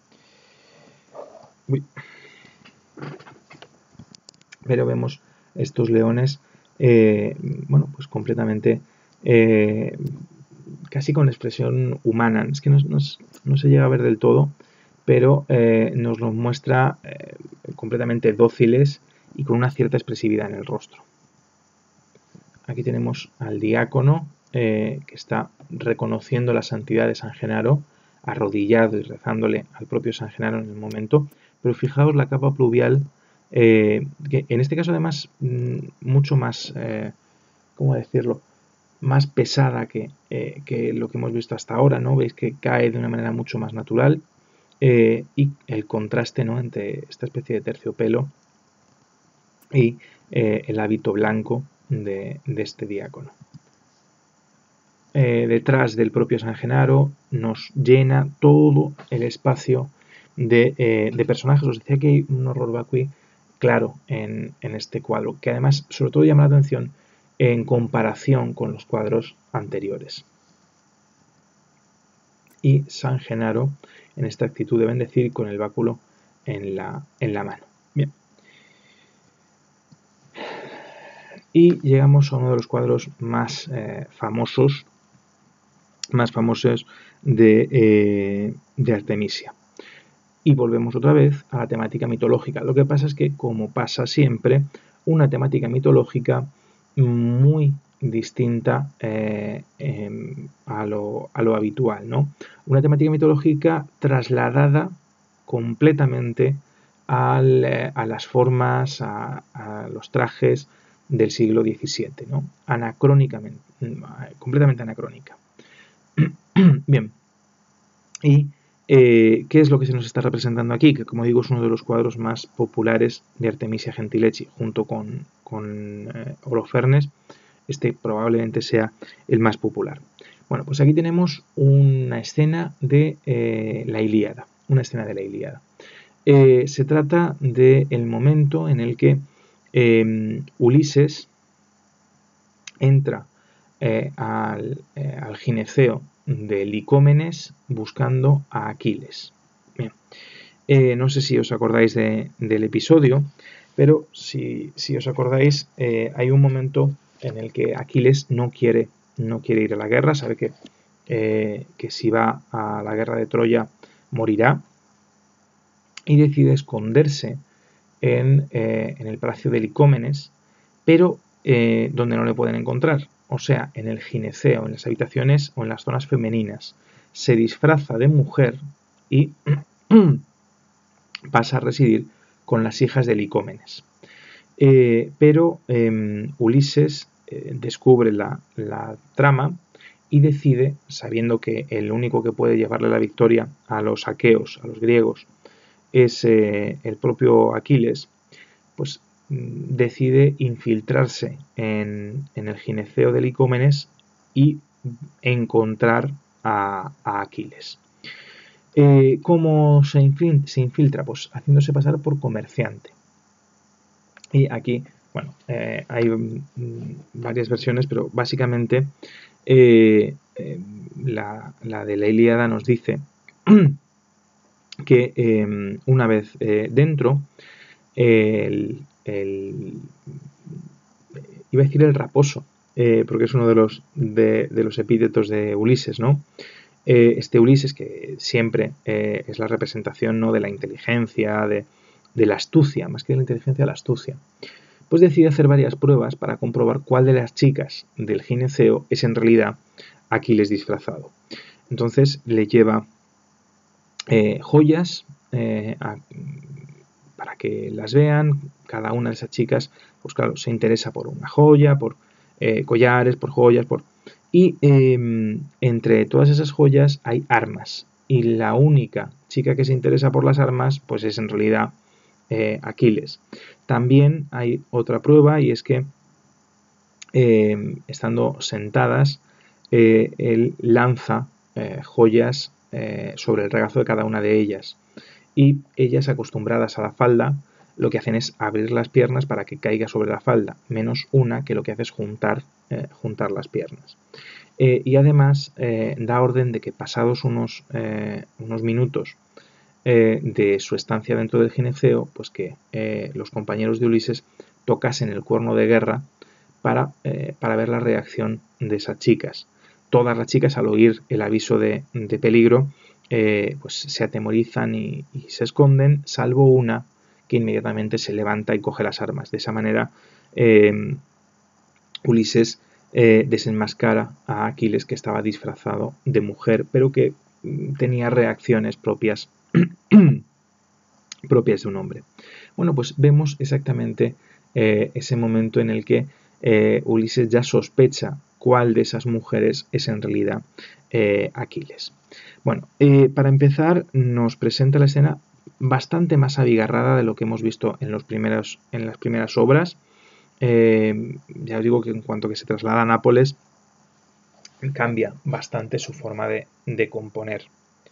Uy. Pero vemos estos leones, eh, bueno, pues completamente. Eh, casi con expresión humana. Es que no, no, no se llega a ver del todo, pero eh, nos los muestra eh, completamente dóciles y con una cierta expresividad en el rostro. Aquí tenemos al diácono eh, que está reconociendo la santidad de San Genaro, arrodillado y rezándole al propio San Genaro en el momento, pero fijaos la capa pluvial, eh, que en este caso además mucho más, eh, ¿cómo decirlo?, más pesada que, eh, que lo que hemos visto hasta ahora, ¿no? Veis que cae de una manera mucho más natural, eh, y el contraste, ¿no?, entre esta especie de terciopelo y eh, el hábito blanco de, de este diácono. Eh, detrás del propio San Genaro nos llena todo el espacio de, eh, de personajes. Os decía que hay un horror vacui claro en, en este cuadro, que además sobre todo llama la atención en comparación con los cuadros anteriores. Y San Genaro en esta actitud de bendecir con el báculo en la, en la mano. Bien. Y llegamos a uno de los cuadros más eh, famosos, más famosos de, eh, de Artemisia. Y volvemos otra vez a la temática mitológica. Lo que pasa es que, como pasa siempre, una temática mitológica muy distinta eh, eh, a, lo, a lo habitual, ¿no? Una temática mitológica trasladada completamente al, eh, a las formas, a, a los trajes del siglo diecisiete, ¿no? Anacrónicamente, completamente anacrónica. Bien, y eh, ¿qué es lo que se nos está representando aquí? Que, como digo, es uno de los cuadros más populares de Artemisia Gentileschi, junto con, con eh, Holofernes. Este probablemente sea el más popular. Bueno, pues aquí tenemos una escena de eh, la Ilíada, una escena de la Ilíada. Eh, se trata del momento en el que eh, Ulises entra eh, al, eh, al gineceo de Licómenes buscando a Aquiles. Bien. Eh, no sé si os acordáis de, del episodio, pero si, si os acordáis, eh, hay un momento en el que Aquiles no quiere, no quiere ir a la guerra, sabe que eh, que si va a la guerra de Troya morirá, y decide esconderse en, eh, en el palacio de Licómenes, pero eh, donde no le pueden encontrar, o sea, en el gineceo, en las habitaciones o en las zonas femeninas. Se disfraza de mujer y pasa a residir con las hijas de Licómenes. Eh, pero eh, Ulises eh, descubre la, la trama y decide, sabiendo que el único que puede llevarle la victoria a los aqueos, a los griegos, es eh, el propio Aquiles, pues decide infiltrarse en, en el gineceo de Licómenes y encontrar a, a Aquiles. Eh, ¿Cómo se infiltra? se infiltra? Pues haciéndose pasar por comerciante. Y aquí, bueno, eh, hay mm, varias versiones, pero básicamente eh, eh, la, la de la Ilíada nos dice que eh, una vez eh, dentro, el, el, iba a decir el raposo, eh, porque es uno de los, de, de los epítetos de Ulises, ¿no? Eh, este Ulises, que siempre eh, es la representación, ¿no?, de la inteligencia, de, de la astucia, más que de la inteligencia, la astucia, pues decide hacer varias pruebas para comprobar cuál de las chicas del gineceo es en realidad Aquiles disfrazado. Entonces le lleva eh, joyas eh, a, para que las vean. Cada una de esas chicas, pues claro, se interesa por una joya, por eh, collares, por joyas, por... Y eh, entre todas esas joyas hay armas. Y la única chica que se interesa por las armas, pues es en realidad eh, Aquiles. También hay otra prueba, y es que eh, estando sentadas, eh, él lanza eh, joyas eh, sobre el regazo de cada una de ellas. Y ellas, acostumbradas a la falda, lo que hacen es abrir las piernas para que caiga sobre la falda, menos una que lo que hace es juntar, eh, juntar las piernas. Eh, y además eh, da orden de que pasados unos, eh, unos minutos eh, de su estancia dentro del gineceo, pues que eh, los compañeros de Ulises tocasen el cuerno de guerra para, eh, para ver la reacción de esas chicas. Todas las chicas, al oír el aviso de, de peligro, eh, pues se atemorizan y, y se esconden, salvo una que inmediatamente se levanta y coge las armas. De esa manera eh, Ulises eh, desenmascara a Aquiles, que estaba disfrazado de mujer, pero que tenía reacciones propias propias de un hombre. Bueno, pues vemos exactamente eh, ese momento en el que eh, Ulises ya sospecha cuál de esas mujeres es en realidad eh, Aquiles. Bueno, eh, para empezar nos presenta la escena bastante más abigarrada de lo que hemos visto en, los primeros, en las primeras obras. Eh, ya os digo que en cuanto que se traslada a Nápoles, cambia bastante su forma de, de componer.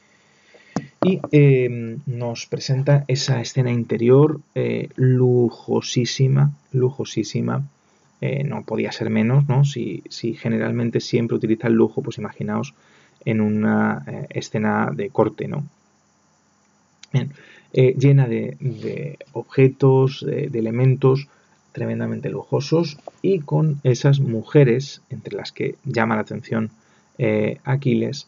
Y eh, nos presenta esa escena interior eh, lujosísima, lujosísima. Eh, no podía ser menos, ¿no? Si, si generalmente siempre utiliza el lujo, pues imaginaos en una eh, escena de corte, ¿no? Bien, eh, llena de, de objetos, de, de elementos tremendamente lujosos, y con esas mujeres, entre las que llama la atención eh, Aquiles,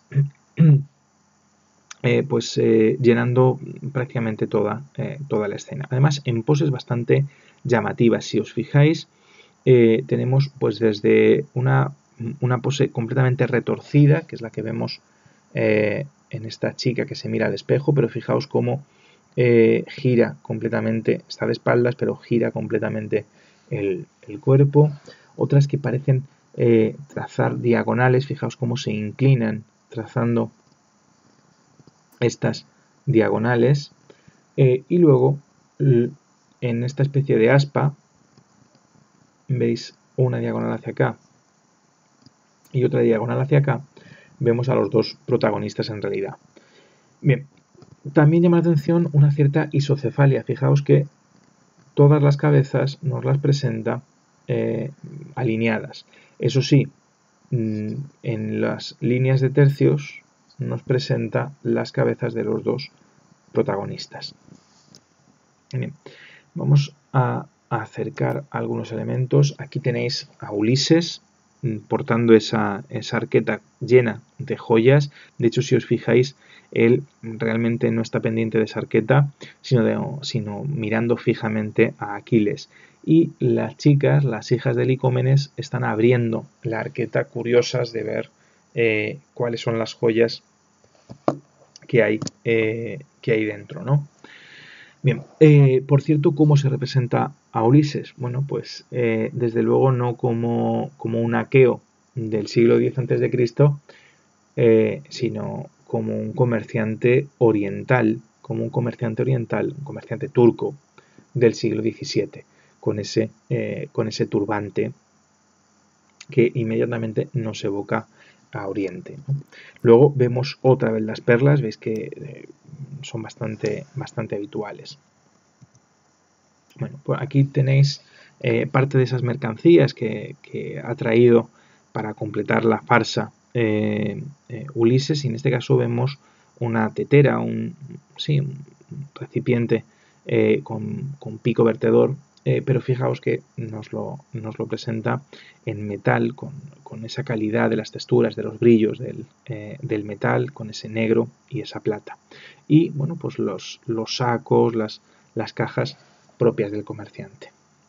Eh, pues eh, llenando prácticamente toda, eh, toda la escena. Además, en poses bastante llamativas. Si os fijáis, eh, tenemos pues desde una, una pose completamente retorcida, que es la que vemos eh, en esta chica que se mira al espejo, pero fijaos cómo eh, gira completamente, está de espaldas, pero gira completamente el, el cuerpo. Otras que parecen eh, trazar diagonales, fijaos cómo se inclinan trazando estas diagonales, eh, y luego en esta especie de aspa veis una diagonal hacia acá y otra diagonal hacia acá, vemos a los dos protagonistas en realidad. Bien, también llama la atención una cierta isocefalia. Fijaos que todas las cabezas nos las presenta eh, alineadas. Eso sí, en las líneas de tercios nos presenta las cabezas de los dos protagonistas. Bien, vamos a acercar algunos elementos. Aquí tenéis a Ulises, portando esa, esa arqueta llena de joyas. De hecho, si os fijáis, él realmente no está pendiente de esa arqueta, sino, de, sino mirando fijamente a Aquiles. Y las chicas, las hijas de Licómenes, están abriendo la arqueta, curiosas de ver eh, cuáles son las joyas que hay, eh, que hay dentro, ¿no? Bien, eh, por cierto, ¿cómo se representa a Ulises? Bueno, pues eh, desde luego no como, como un aqueo del siglo diez antes de Cristo, eh, sino como un comerciante oriental, como un comerciante oriental, un comerciante turco del siglo diecisiete, con ese, eh, con ese turbante que inmediatamente nos evoca a Oriente, ¿no? Luego vemos otra vez las perlas, veis que eh, son bastante, bastante habituales. Bueno, pues aquí tenéis eh, parte de esas mercancías que, que ha traído para completar la farsa eh, eh, Ulises, y en este caso vemos una tetera, un, sí, un recipiente eh, con, con pico vertedor, eh, pero fijaos que nos lo, nos lo presenta en metal, con, con esa calidad de las texturas, de los brillos del, eh, del metal, con ese negro y esa plata. Y bueno, pues los, los sacos, las, las cajas propias del comerciante.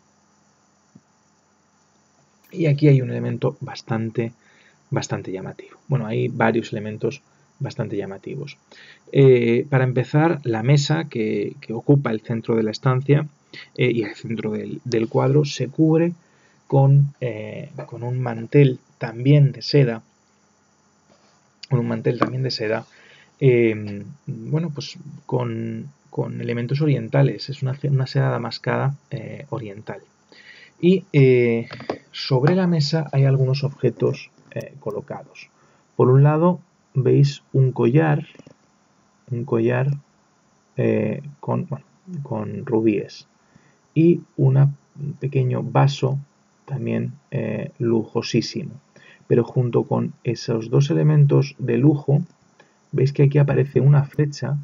Y aquí hay un elemento bastante, bastante llamativo. Bueno, hay varios elementos bastante llamativos. Eh, para empezar, la mesa que, que, ocupa el centro de la estancia eh, y el centro del, del cuadro se cubre con, eh, con un mantel también de seda, con un mantel también de seda, eh, bueno, pues con, con elementos orientales, es una, una seda damascada eh, oriental. Y eh, sobre la mesa hay algunos objetos eh, colocados. Por un lado veis un collar, un collar eh, con, bueno, con rubíes, y una, un pequeño vaso también eh, lujosísimo. Pero junto con esos dos elementos de lujo, veis que aquí aparece una flecha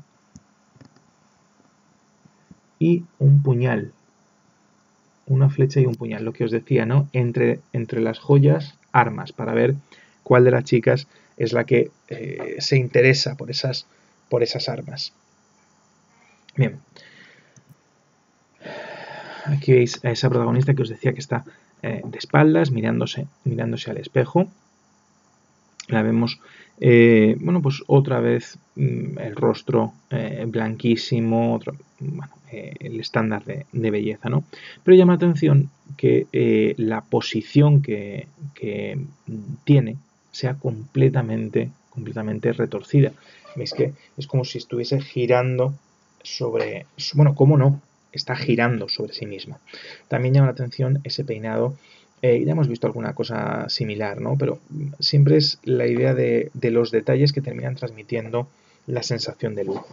y un puñal. Una flecha y un puñal, lo que os decía, ¿no? Entre, entre las joyas, armas, para ver cuál de las chicas es la que eh, se interesa por esas, por esas armas. Bien. Aquí veis a esa protagonista que os decía que está eh, de espaldas, mirándose, mirándose al espejo. La vemos, eh, bueno, pues otra vez mmm, el rostro eh, blanquísimo, otro, bueno, eh, el estándar de, de belleza, ¿no? Pero llama la atención que eh, la posición que, que tiene sea completamente, completamente retorcida. Veis que es como si estuviese girando sobre, bueno, ¿cómo no? Está girando sobre sí misma. También llama la atención ese peinado. Eh, ya hemos visto alguna cosa similar, ¿no? Pero siempre es la idea de, de los detalles que terminan transmitiendo la sensación de lujo.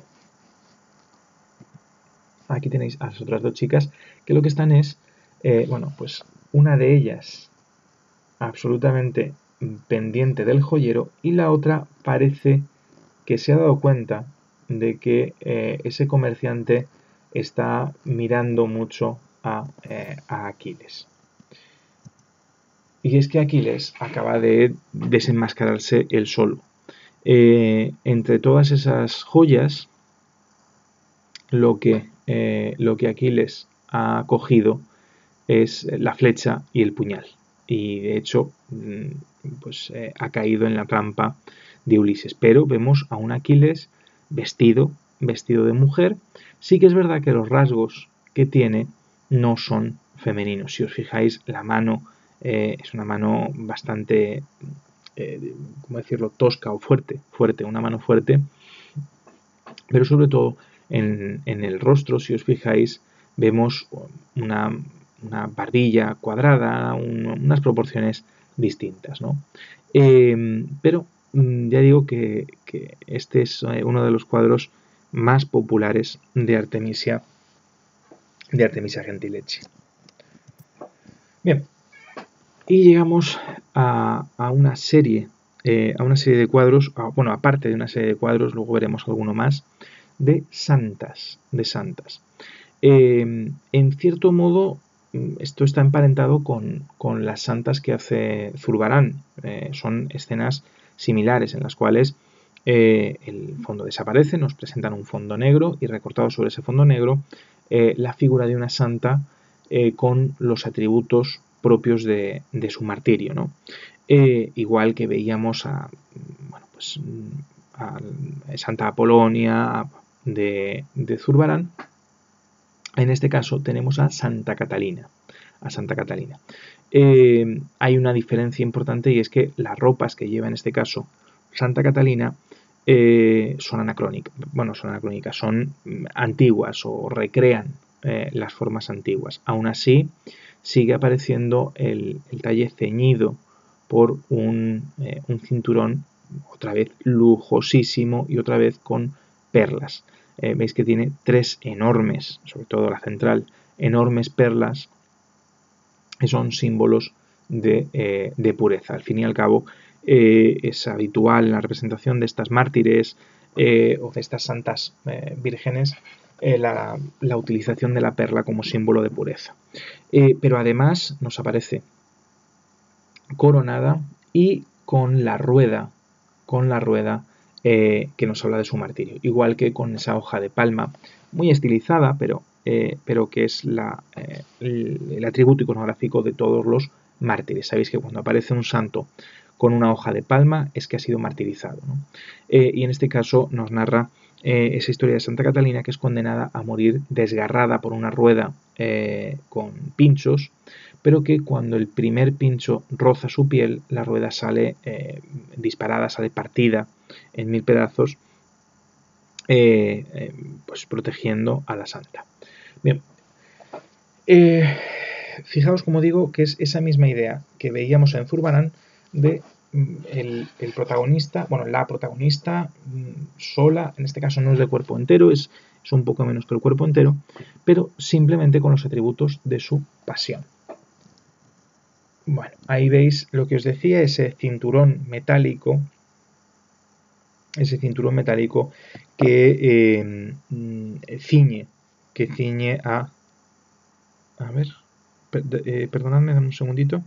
Aquí tenéis a las otras dos chicas que lo que están es, eh, bueno, pues una de ellas absolutamente pendiente del joyero y la otra parece que se ha dado cuenta de que eh, ese comerciante está mirando mucho a, eh, a Aquiles. Y es que Aquiles acaba de desenmascararse él solo. Eh, entre todas esas joyas, lo que, eh, lo que Aquiles ha cogido es la flecha y el puñal. Y de hecho, pues eh, ha caído en la trampa de Ulises. Pero vemos a un Aquiles vestido, vestido de mujer. Sí que es verdad que los rasgos que tiene no son femeninos. Si os fijáis, la mano eh, es una mano bastante, eh, ¿cómo decirlo?, tosca o fuerte, fuerte, una mano fuerte. Pero sobre todo en, en el rostro, si os fijáis, vemos una, una barbilla cuadrada, un, unas proporciones distintas, ¿no? Eh, pero ya digo que, que este es uno de los cuadros más populares de Artemisia, de Artemisia Gentileschi. Bien, y llegamos a, a una serie, eh, a una serie de cuadros, a, bueno, aparte de una serie de cuadros, luego veremos alguno más, de santas, de santas. Eh, en cierto modo, esto está emparentado con, con las santas que hace Zurbarán. Eh, son escenas similares en las cuales eh, el fondo desaparece, nos presentan un fondo negro y recortado sobre ese fondo negro eh, la figura de una santa eh, con los atributos propios de, de su martirio, ¿no? Eh, igual que veíamos a, bueno, pues, a Santa Apolonia de, de Zurbarán, en este caso tenemos a Santa Catalina. A Santa Catalina. Eh, hay una diferencia importante y es que las ropas que lleva en este caso Santa Catalina eh, son anacrónicas. Bueno, son anacrónicas, son antiguas o recrean eh, las formas antiguas. Aún así, sigue apareciendo el, el talle ceñido por un, eh, un cinturón, otra vez lujosísimo y otra vez con perlas. Eh, veis que tiene tres enormes, sobre todo la central, enormes perlas que son símbolos de, eh, de pureza. Al fin y al cabo, eh, es habitual en la representación de estas mártires eh, o de estas santas eh, vírgenes eh, la, la utilización de la perla como símbolo de pureza. Eh, pero además nos aparece coronada y con la rueda, con la rueda eh, que nos habla de su martirio, igual que con esa hoja de palma, muy estilizada, pero, eh, pero que es la, eh, el, el atributo iconográfico de todos los mártires. Sabéis que cuando aparece un santo con una hoja de palma es que ha sido martirizado, ¿no? Eh, y en este caso nos narra eh, esa historia de Santa Catalina, que es condenada a morir desgarrada por una rueda eh, con pinchos, pero que cuando el primer pincho roza su piel, la rueda sale eh, disparada, sale partida en mil pedazos, eh, eh, pues protegiendo a la santa. Bien, eh, fijaos, como digo, que es esa misma idea que veíamos en Zurbarán de el, el protagonista, bueno, la protagonista sola, en este caso no es de cuerpo entero, es, es un poco menos que el cuerpo entero, pero simplemente con los atributos de su pasión. Bueno, ahí veis lo que os decía, ese cinturón metálico, ese cinturón metálico que eh, ciñe, que ciñe a... A ver, per, eh, perdonadme, dame un segundito.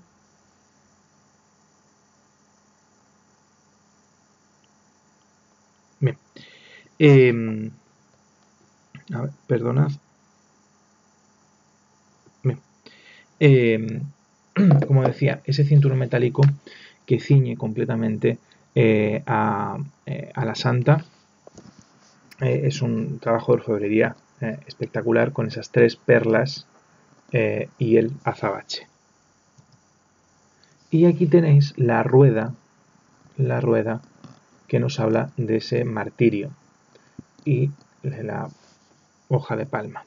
Bien. Eh, a ver, perdonad. Bien. Eh, como decía, ese cinturón metálico que ciñe completamente eh, a, eh, a la santa eh, es un trabajo de orfebrería eh, espectacular con esas tres perlas eh, y el azabache. Y aquí tenéis la rueda, la rueda que nos habla de ese martirio y de la hoja de palma.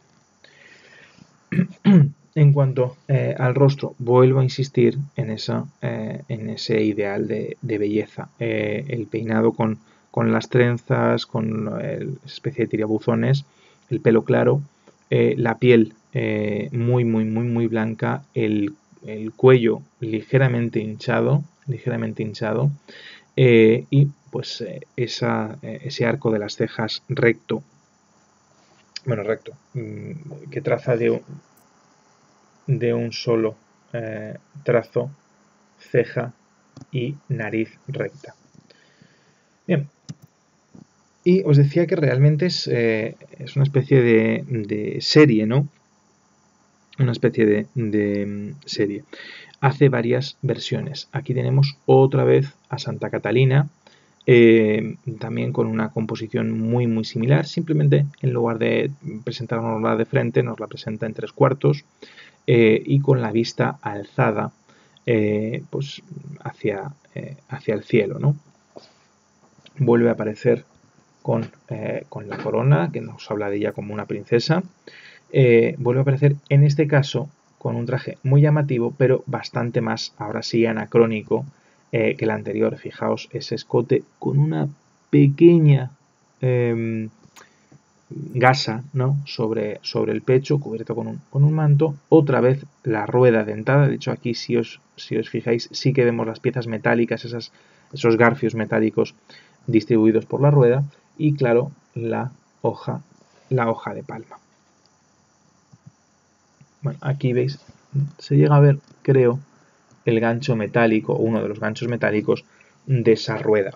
En cuanto eh, al rostro, vuelvo a insistir en, esa, eh, en ese ideal de, de belleza. Eh, el peinado con, con las trenzas, con el, esa especie de tirabuzones, el pelo claro, eh, la piel eh, muy, muy, muy, muy blanca, el, el cuello ligeramente hinchado, ligeramente hinchado, eh, y pues eh, esa, eh, ese arco de las cejas recto, bueno, recto, mmm, que traza de de un solo eh, trazo, ceja y nariz recta. Bien, y os decía que realmente es, eh, es una especie de, de serie, ¿no? Una especie de, de serie. Hace varias versiones. Aquí tenemos otra vez a Santa Catalina, eh, también con una composición muy muy similar, simplemente en lugar de presentarnos de frente nos la presenta en tres cuartos eh, y con la vista alzada eh, pues hacia, eh, hacia el cielo, ¿no? Vuelve a aparecer con, eh, con la corona, que nos habla de ella como una princesa. Eh, vuelve a aparecer en este caso con un traje muy llamativo, pero bastante más, ahora sí, anacrónico eh, que el anterior. Fijaos, ese escote con una pequeña eh, gasa, ¿no? sobre, sobre el pecho, cubierto con un, con un manto. Otra vez la rueda dentada. De hecho, aquí, si os, si os fijáis, sí que vemos las piezas metálicas, esas, esos garfios metálicos distribuidos por la rueda. Y claro, la hoja, la hoja de palma. Bueno, aquí veis se llega a ver, creo, el gancho metálico, uno de los ganchos metálicos de esa rueda.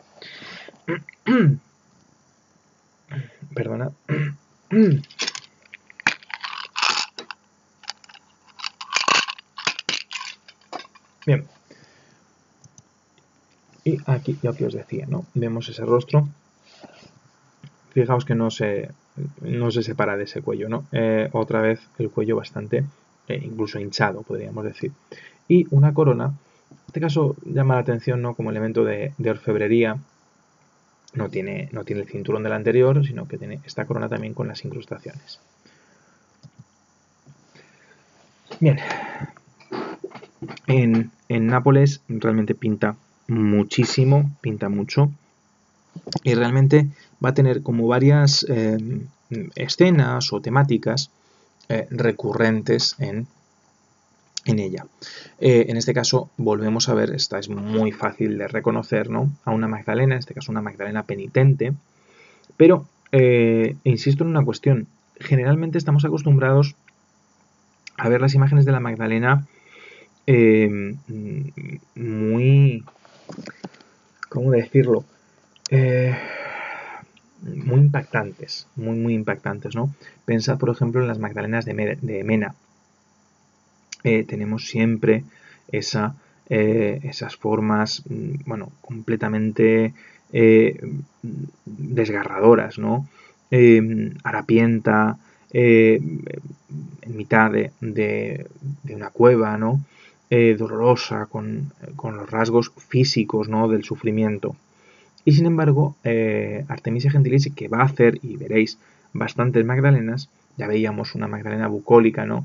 Perdona. Bien. Y aquí, lo que os decía, ¿no? Vemos ese rostro. Fijaos que no se, no se separa de ese cuello, ¿no? Eh, otra vez el cuello bastante, eh, incluso hinchado, podríamos decir. Y una corona, en este caso llama la atención, ¿no? Como elemento de, de orfebrería. No tiene, no tiene el cinturón del anterior, sino que tiene esta corona también con las incrustaciones. Bien. En, en Nápoles realmente pinta muchísimo, pinta mucho. Y realmente va a tener como varias eh, escenas o temáticas eh, recurrentes en, en ella. Eh, en este caso volvemos a ver, esta es muy fácil de reconocer, ¿no? A una Magdalena, en este caso una Magdalena penitente, pero eh, insisto en una cuestión, generalmente estamos acostumbrados a ver las imágenes de la Magdalena eh, muy, ¿cómo decirlo? Eh, muy impactantes, muy muy impactantes, ¿no? Pensad, por ejemplo, en las Magdalenas de, Me de Mena. Eh, tenemos siempre esa, eh, esas formas, bueno, completamente eh, desgarradoras, ¿no? Eh, harapienta, eh, en mitad de, de, de, una cueva, ¿no? Eh, dolorosa, con, con los rasgos físicos, ¿no? Del sufrimiento. Y sin embargo, eh, Artemisia Gentileschi, que va a hacer, y veréis, bastantes Magdalenas, ya veíamos una Magdalena bucólica, ¿no?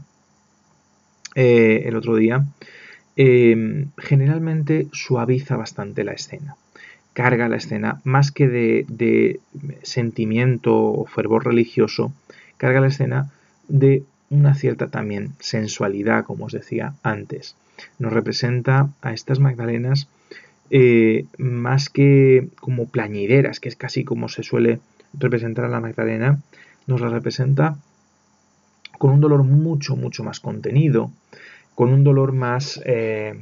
Eh, el otro día, eh, generalmente suaviza bastante la escena. Carga la escena, más que de, de sentimiento o fervor religioso, carga la escena de una cierta también sensualidad, como os decía antes. Nos representa a estas Magdalenas eh, más que como plañideras, que es casi como se suele representar a la Magdalena, nos la representa con un dolor mucho, mucho más contenido, con un dolor más, eh,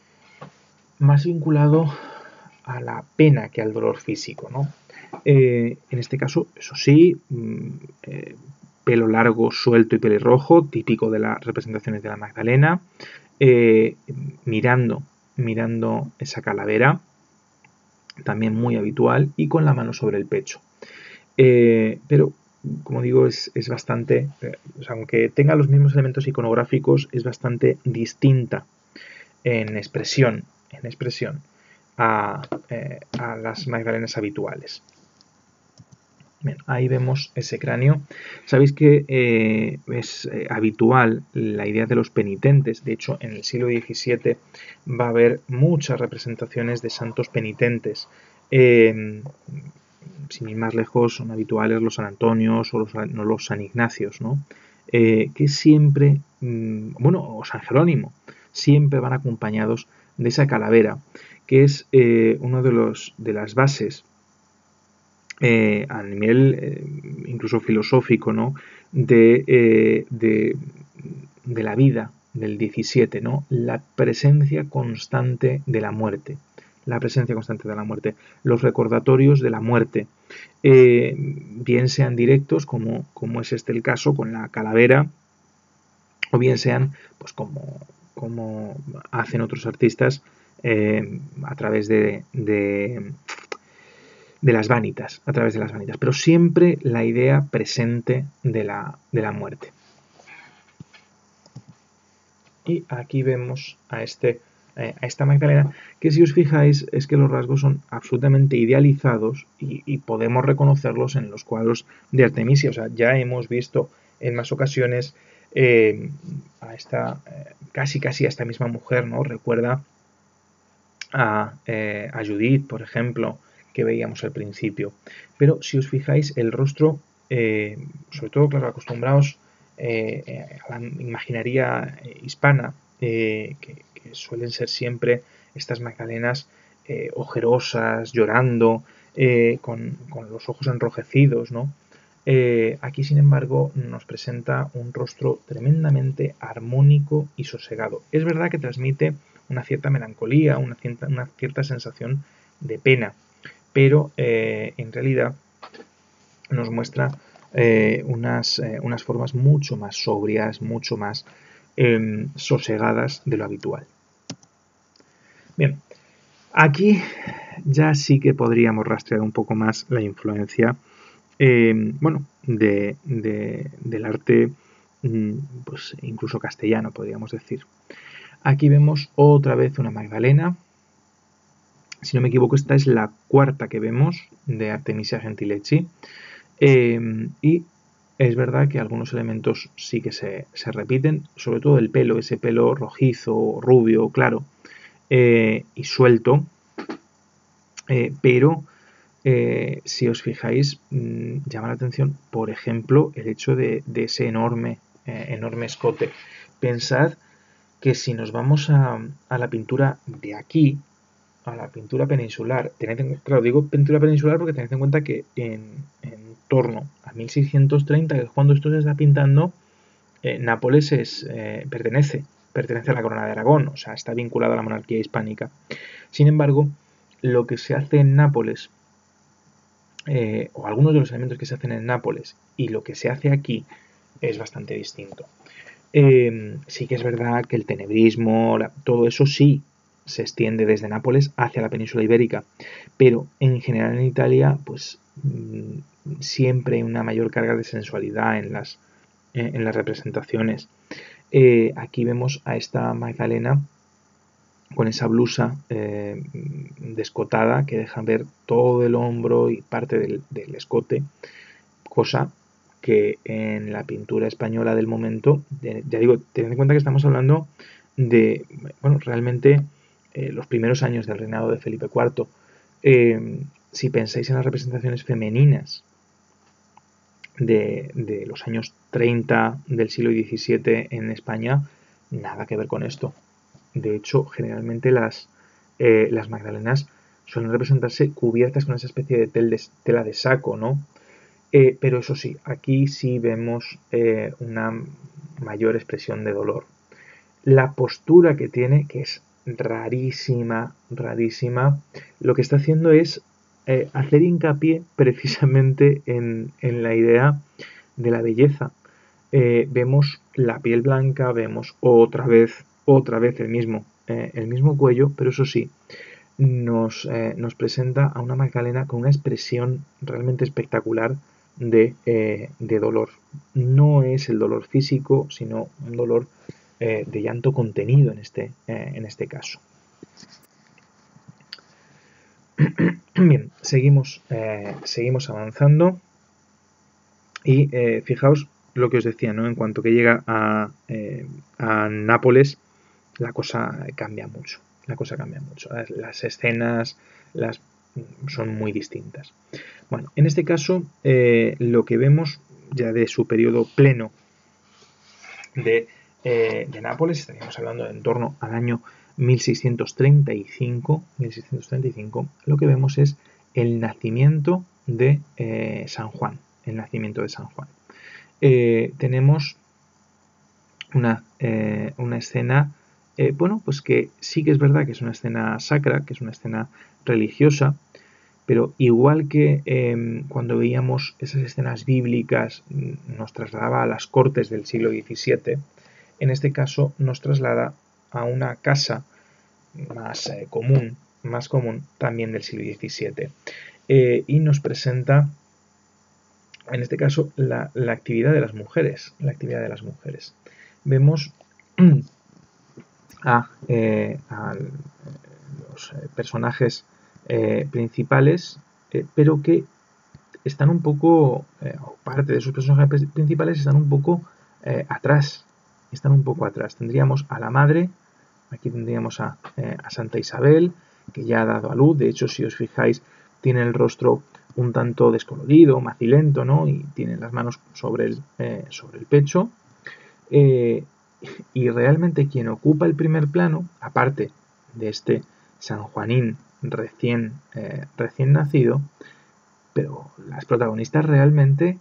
más vinculado a la pena que al dolor físico, ¿no? Eh, en este caso, eso sí, eh, pelo largo, suelto y pelirrojo, típico de las representaciones de la Magdalena, eh, mirando, mirando esa calavera, también muy habitual, y con la mano sobre el pecho. Eh, pero, como digo, es, es bastante, eh, o sea, aunque tenga los mismos elementos iconográficos, es bastante distinta en expresión, en expresión a, eh, a las Magdalenas habituales. Bien, ahí vemos ese cráneo. Sabéis que eh, es eh, habitual la idea de los penitentes. De hecho, en el siglo diecisiete va a haber muchas representaciones de santos penitentes. Eh, sin ir más lejos, son habituales los San Antonios o los, no, los San Ignacios, ¿no? Eh, que siempre, mmm, bueno, o San Jerónimo, siempre van acompañados de esa calavera, que es eh, uno de, los, de las bases eh, a nivel eh, incluso filosófico, ¿no? de, eh, de, de la vida del diecisiete, ¿no? La presencia constante de la muerte, la presencia constante de la muerte, los recordatorios de la muerte, eh, bien sean directos, como, como es este el caso con la calavera, o bien sean, pues como, como hacen otros artistas, eh, a través de, de, de las vanitas, a través de las vanitas, pero siempre la idea presente de la, de la muerte. Y aquí vemos a, este, eh, a esta Magdalena, que si os fijáis es que los rasgos son absolutamente idealizados y, y podemos reconocerlos en los cuadros de Artemisia. O sea, ya hemos visto en más ocasiones eh, a esta, eh, casi casi a esta misma mujer, ¿no? Recuerda a, eh, a Judith, por ejemplo, que veíamos al principio. Pero si os fijáis, el rostro, eh, sobre todo, claro, acostumbrados eh, a la imaginaría hispana, eh, que, que, suelen ser siempre estas Magdalenas eh, ojerosas, llorando, eh, con, con, los ojos enrojecidos, ¿no? Eh, aquí, sin embargo, nos presenta un rostro tremendamente armónico y sosegado. Es verdad que transmite una cierta melancolía, una cierta, una cierta sensación de pena, pero eh, en realidad nos muestra eh, unas, eh, unas formas mucho más sobrias, mucho más eh, sosegadas de lo habitual. Bien, aquí ya sí que podríamos rastrear un poco más la influencia eh, bueno, de, de, del arte pues incluso castellano, podríamos decir. Aquí vemos otra vez una Magdalena. Si no me equivoco, esta es la cuarta que vemos de Artemisia Gentileschi. Eh, y es verdad que algunos elementos sí que se, se, repiten, sobre todo el pelo, ese pelo rojizo, rubio, claro, eh, y suelto, eh, pero eh, si os fijáis, mmm, llama la atención, por ejemplo, el hecho de, de ese enorme, eh, enorme escote. Pensad que si nos vamos a, a la pintura de aquí, a la pintura peninsular, tened en, claro, digo pintura peninsular porque tened en cuenta que en, en torno a mil seiscientos treinta, que es cuando esto se está pintando, eh, Nápoles es, eh, pertenece, pertenece a la corona de Aragón, o sea, está vinculado a la monarquía hispánica. Sin embargo, lo que se hace en Nápoles, eh, o algunos de los elementos que se hacen en Nápoles y lo que se hace aquí, es bastante distinto. Eh, sí que es verdad que el tenebrismo, la, todo eso sí se extiende desde Nápoles hacia la península ibérica, pero en general en Italia pues mmm, siempre hay una mayor carga de sensualidad en las, eh, en las representaciones. Eh, aquí vemos a esta Magdalena con esa blusa eh, descotada que deja ver todo el hombro y parte del, del escote, cosa que en la pintura española del momento, ya digo, tened en cuenta que estamos hablando de, bueno, realmente eh, los primeros años del reinado de Felipe cuarto. Eh, si pensáis en las representaciones femeninas de, de los años treinta del siglo diecisiete en España, nada que ver con esto. De hecho, generalmente las, eh, las magdalenas suelen representarse cubiertas con esa especie de, tel de tela de saco, ¿no? Eh, pero eso sí, aquí sí vemos eh, una mayor expresión de dolor. La postura que tiene, que es rarísima, rarísima, lo que está haciendo es eh, hacer hincapié precisamente en, en la idea de la belleza. Eh, vemos la piel blanca, vemos otra vez, otra vez el mismo, eh, el mismo cuello, pero eso sí, nos, eh, nos presenta a una Magdalena con una expresión realmente espectacular de, eh, de dolor. No es el dolor físico, sino un dolor eh, de llanto contenido en este, eh, en este caso. Bien, seguimos, eh, seguimos avanzando y eh, fijaos lo que os decía, ¿no? En cuanto que llega a, eh, a Nápoles, la cosa cambia mucho. La cosa cambia mucho. Las, las escenas las, son muy distintas. Bueno, en este caso, eh, lo que vemos ya de su periodo pleno de, eh, de Nápoles, estaríamos hablando de en torno al año mil seiscientos treinta y cinco, mil seiscientos treinta y cinco, lo que vemos es el nacimiento de eh, San Juan, el nacimiento de San Juan. Eh, tenemos una, eh, una escena, eh, bueno, pues que sí que es verdad que es una escena sacra, que es una escena religiosa, pero igual que eh, cuando veíamos esas escenas bíblicas nos trasladaba a las cortes del siglo diecisiete, en este caso nos traslada a una casa más eh, común, más común también del siglo diecisiete, eh, y nos presenta, en este caso, la, la actividad de las mujeres, la actividad de las mujeres. Vemos a, eh, a los personajes eh, principales, eh, pero que están un poco, eh, o parte de sus personajes principales están un poco eh, atrás, están un poco atrás. Tendríamos a la madre, aquí tendríamos a, eh, a Santa Isabel, que ya ha dado a luz. De hecho, si os fijáis, tiene el rostro un tanto descolorido, macilento, ¿no? Y tiene las manos sobre el, eh, sobre el pecho. Eh, y realmente quien ocupa el primer plano, aparte de este San Juanín recién, eh, recién nacido, pero las protagonistas realmente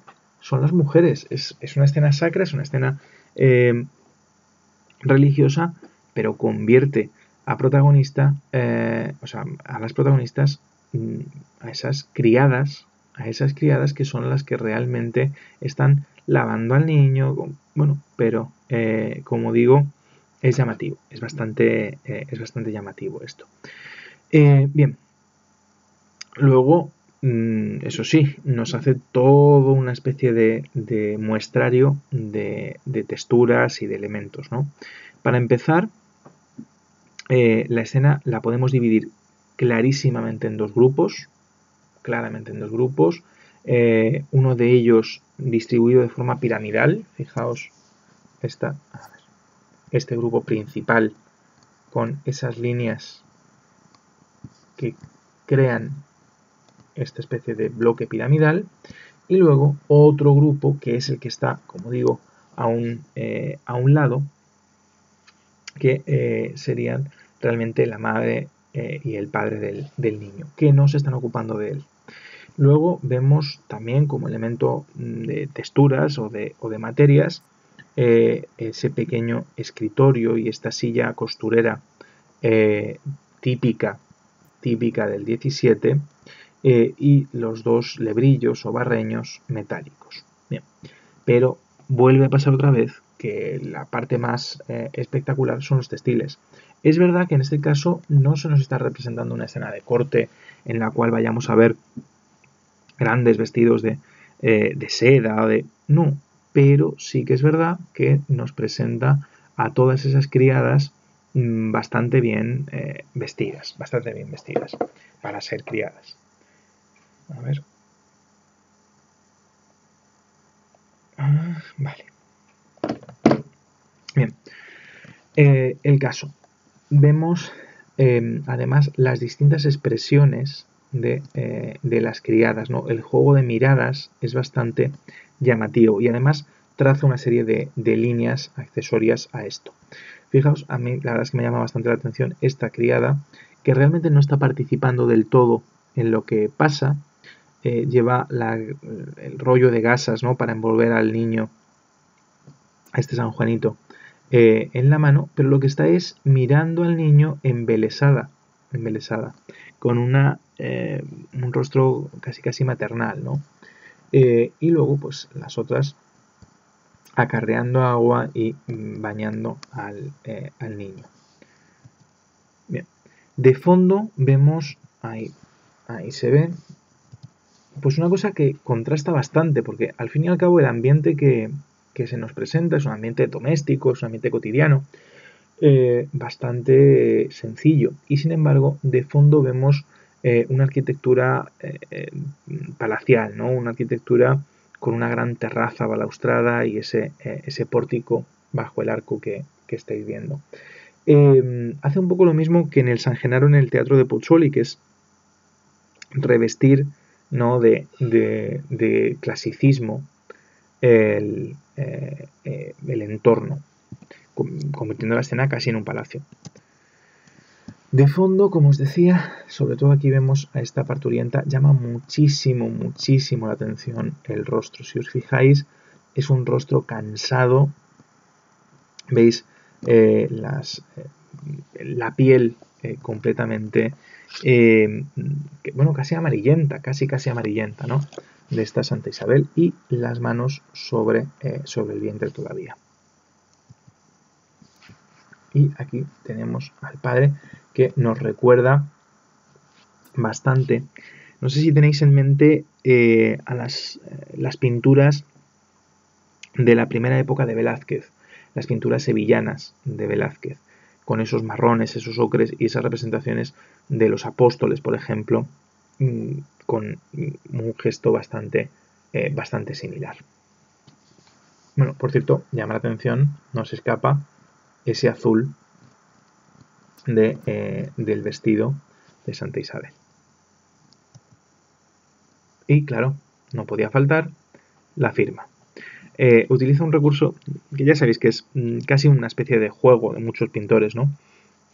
son las mujeres. Es, es una escena sacra, es una escena eh, religiosa, pero convierte a protagonista, eh, o sea, a las protagonistas, a esas criadas, a esas criadas que son las que realmente están lavando al niño. Bueno, pero eh, como digo, es llamativo, es bastante, eh, es bastante llamativo esto. Eh, bien, luego, mmm, eso sí, nos hace todo una especie de, de muestrario de, de texturas y de elementos, ¿no? Para empezar, eh, la escena la podemos dividir clarísimamente en dos grupos, claramente en dos grupos, eh, uno de ellos distribuido de forma piramidal, fijaos, esta, a ver, este grupo principal con esas líneas que crean esta especie de bloque piramidal, y luego otro grupo que es el que está, como digo, a un, eh, a un lado, que eh, serían realmente la madre eh, y el padre del, del niño, que no se están ocupando de él. Luego vemos también como elemento de texturas o de, o de materias eh, ese pequeño escritorio y esta silla costurera eh, típica, típica del diecisiete eh, y los dos lebrillos o barreños metálicos. Bien. Pero vuelve a pasar otra vez que la parte más eh, espectacular son los textiles. Es verdad que en este caso no se nos está representando una escena de corte en la cual vayamos a ver grandes vestidos de, eh, de seda, de... no, pero sí que es verdad que nos presenta a todas esas criadas mmm, bastante bien eh, vestidas, bastante bien vestidas para ser criadas. A ver. Ah, vale. Bien. Eh, el caso. Vemos eh, además las distintas expresiones de, eh, de las criadas, ¿no? El juego de miradas es bastante llamativo y además traza una serie de, de líneas accesorias a esto. Fijaos, a mí la verdad es que me llama bastante la atención esta criada que realmente no está participando del todo en lo que pasa, eh, lleva la, el rollo de gasas, ¿no? Para envolver al niño, a este San Juanito, eh, en la mano, pero lo que está es mirando al niño embelesada, embelesada con una, eh, un rostro casi casi maternal, ¿no? Eh, y luego, pues las otras acarreando agua y bañando al, eh, al niño. Bien. De fondo vemos, ahí, ahí se ve, pues una cosa que contrasta bastante, porque al fin y al cabo el ambiente que, que se nos presenta es un ambiente doméstico, es un ambiente cotidiano, eh, bastante sencillo, y sin embargo de fondo vemos eh, una arquitectura eh, palacial, ¿no? Una arquitectura con una gran terraza balaustrada y ese, eh, ese pórtico bajo el arco que, que estáis viendo. Eh, hace un poco lo mismo que en el San Genaro en el Teatro de Pozzuoli, que es revestir, ¿no? de, de, de clasicismo el, eh, eh, el entorno, convirtiendo la escena casi en un palacio. De fondo, como os decía, sobre todo aquí vemos a esta parturienta, llama muchísimo, muchísimo la atención el rostro. Si os fijáis, es un rostro cansado, veis eh, las, eh, la piel eh, completamente, eh, que, bueno, casi amarillenta, casi casi amarillenta, ¿no? De esta Santa Isabel, y las manos sobre, eh, sobre el vientre todavía. Y aquí tenemos al padre que nos recuerda bastante. No sé si tenéis en mente eh, a las, eh, las pinturas de la primera época de Velázquez, las pinturas sevillanas de Velázquez, con esos marrones, esos ocres y esas representaciones de los apóstoles, por ejemplo, con un gesto bastante, eh, bastante similar. Bueno, por cierto, llama la atención, no se escapa, ese azul de, eh, del vestido de Santa Isabel. Y claro, no podía faltar la firma. Eh, utiliza un recurso que ya sabéis que es mm, casi una especie de juego de muchos pintores, ¿no?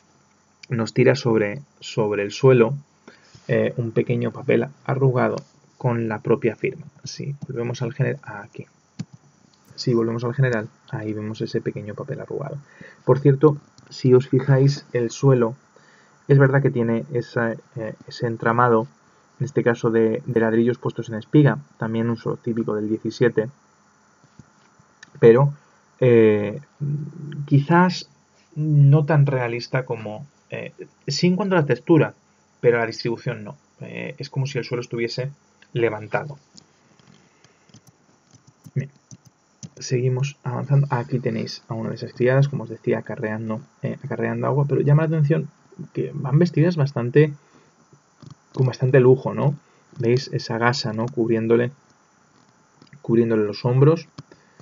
Nos tira sobre, sobre el suelo eh, un pequeño papel arrugado con la propia firma. Si volvemos al general, aquí. Si volvemos al general, ahí vemos ese pequeño papel arrugado. Por cierto, si os fijáis, el suelo es verdad que tiene esa, eh, ese entramado, en este caso de, de ladrillos puestos en espiga, también un suelo típico del diecisiete, pero eh, quizás no tan realista como... Eh, sí en cuanto a la textura, pero la distribución no. Eh, es como si el suelo estuviese levantado. Bien. Seguimos avanzando. Aquí tenéis a una de esas criadas, como os decía, acarreando, eh, acarreando agua, pero llama la atención que van vestidas bastante con bastante lujo, ¿no? ¿Veis esa gasa, ¿no? Cubriéndole, cubriéndole los hombros.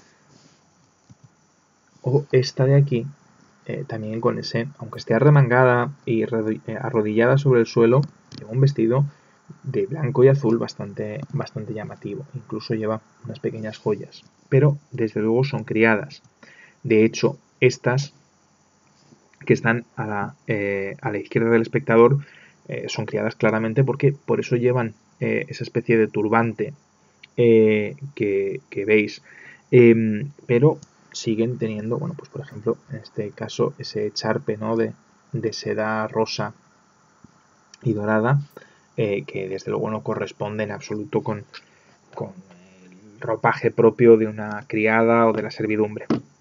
O esta de aquí, eh, también con ese, aunque esté arremangada y arrodillada sobre el suelo, lleva un vestido de blanco y azul bastante, bastante llamativo. Incluso lleva unas pequeñas joyas. Pero, desde luego, son criadas. De hecho, estas que están a la, eh, a la izquierda del espectador eh, son criadas claramente porque por eso llevan eh, esa especie de turbante eh, que, que veis. Eh, pero siguen teniendo, bueno, pues por ejemplo, en este caso, ese charpe, ¿no? de, de seda rosa y dorada, eh, que desde luego no corresponde en absoluto con, con el ropaje propio de una criada o de la servidumbre.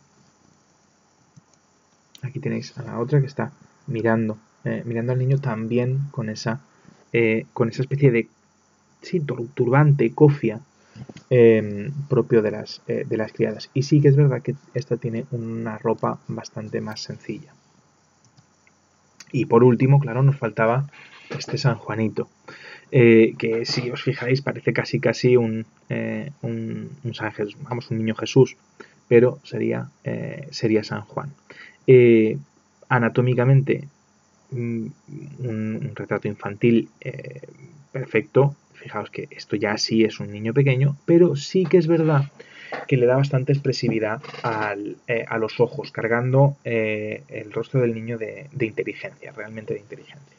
Aquí tenéis a la otra que está mirando, eh, mirando al niño también con esa, eh, con esa especie de sí, turbante, cofia, eh, propio de las, eh, de las criadas. Y sí que es verdad que esta tiene una ropa bastante más sencilla. Y por último, claro, nos faltaba este San Juanito, eh, que si os fijáis parece casi casi un, eh, un, un San Jesús, vamos, un niño Jesús, pero sería, eh, sería San Juan. Eh, anatómicamente, un, un retrato infantil eh, perfecto. Fijaos que esto ya sí es un niño pequeño, pero sí que es verdad que le da bastante expresividad al, eh, a los ojos, cargando eh, el rostro del niño de, de inteligencia, realmente de inteligencia.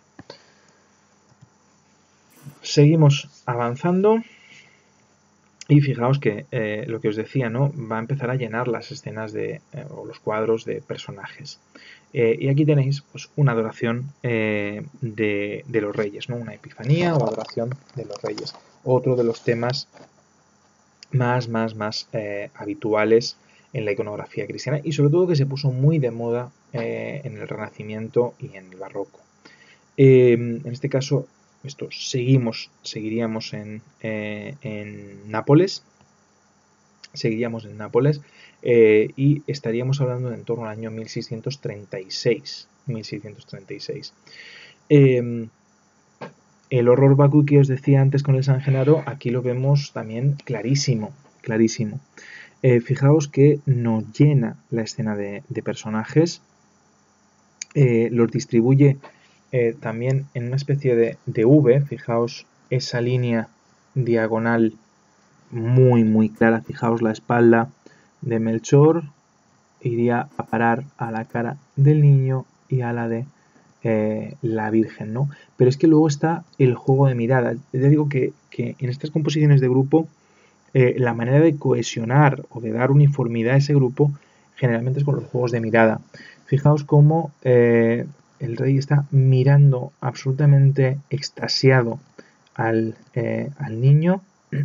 Seguimos avanzando y fijaos que eh, lo que os decía, ¿no? Va a empezar a llenar las escenas de, eh, o los cuadros de personajes. Eh, y aquí tenéis pues, una adoración eh, de, de los reyes, ¿no? Una epifanía o adoración de los reyes. Otro de los temas más, más, más eh, habituales en la iconografía cristiana y sobre todo que se puso muy de moda eh, en el Renacimiento y en el Barroco. Eh, en este caso, esto seguimos, seguiríamos en, eh, en Nápoles, seguiríamos en Nápoles eh, y estaríamos hablando de en torno al año mil seiscientos treinta y seis. mil seiscientos treinta y seis. Eh, el horror vacui que os decía antes con el San Genaro, aquí lo vemos también clarísimo, clarísimo. Eh, fijaos que nos llena la escena de, de personajes, eh, los distribuye eh, también en una especie de, de V, fijaos esa línea diagonal muy muy clara, fijaos la espalda de Melchor iría a parar a la cara del niño y a la de eh, la Virgen, ¿no? Pero es que luego está el juego de mirada. Ya digo que, que en estas composiciones de grupo eh, la manera de cohesionar o de dar uniformidad a ese grupo generalmente es con los juegos de mirada. Fijaos cómo eh, el rey está mirando absolutamente extasiado al, eh, al niño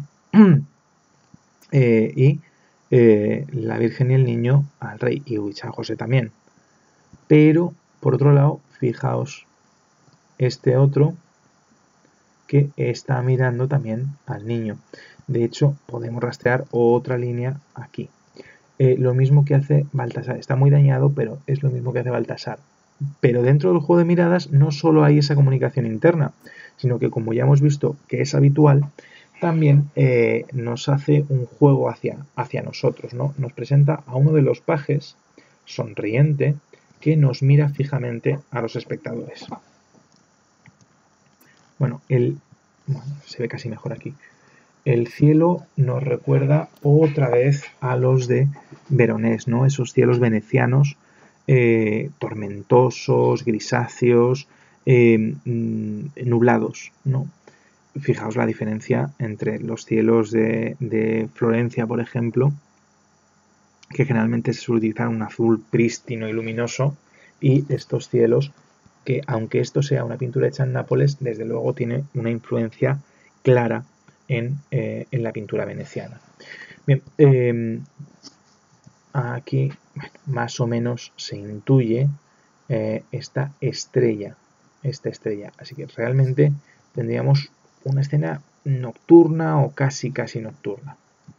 eh, y eh, la Virgen y el niño al rey y San José también. Pero, por otro lado, fijaos este otro que está mirando también al niño. De hecho, podemos rastrear otra línea aquí. Eh, lo mismo que hace Baltasar. Está muy dañado, pero es lo mismo que hace Baltasar. Pero dentro del juego de miradas no solo hay esa comunicación interna, sino que como ya hemos visto que es habitual, también eh, nos hace un juego hacia, hacia nosotros, ¿no? Nos presenta a uno de los pajes, sonriente, que nos mira fijamente a los espectadores. Bueno, el, bueno, se ve casi mejor aquí. El cielo nos recuerda otra vez a los de Veronés, ¿no? Esos cielos venecianos eh, tormentosos, grisáceos, eh, nublados, ¿no? fijaos la diferencia entre los cielos de, de Florencia, por ejemplo, que generalmente se suele utilizar un azul prístino y luminoso, y estos cielos que, aunque esto sea una pintura hecha en Nápoles, desde luego tiene una influencia clara en, eh, en la pintura veneciana. Bien, eh, aquí bueno, más o menos se intuye eh, esta estrella, esta estrella, así que realmente tendríamos una escena nocturna o casi casi nocturna.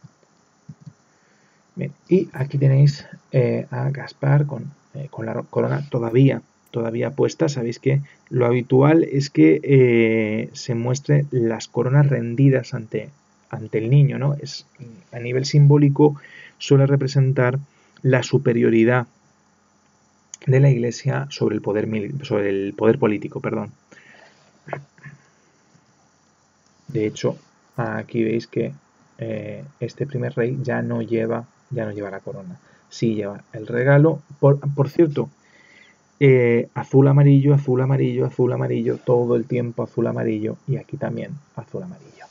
Bien, y aquí tenéis eh, a Gaspar con, eh, con la corona todavía, todavía puesta. Sabéis que lo habitual es que eh, se muestre las coronas rendidas ante, ante el niño, ¿no? Es, a nivel simbólico suele representar la superioridad de la Iglesia sobre el poder, sobre el poder político. Perdón. De hecho, aquí veis que eh, este primer rey ya no lleva ya no lleva la corona, sí lleva el regalo. Por, por cierto, eh, azul, amarillo, azul, amarillo, azul, amarillo, todo el tiempo azul, amarillo, y aquí también azul, amarillo.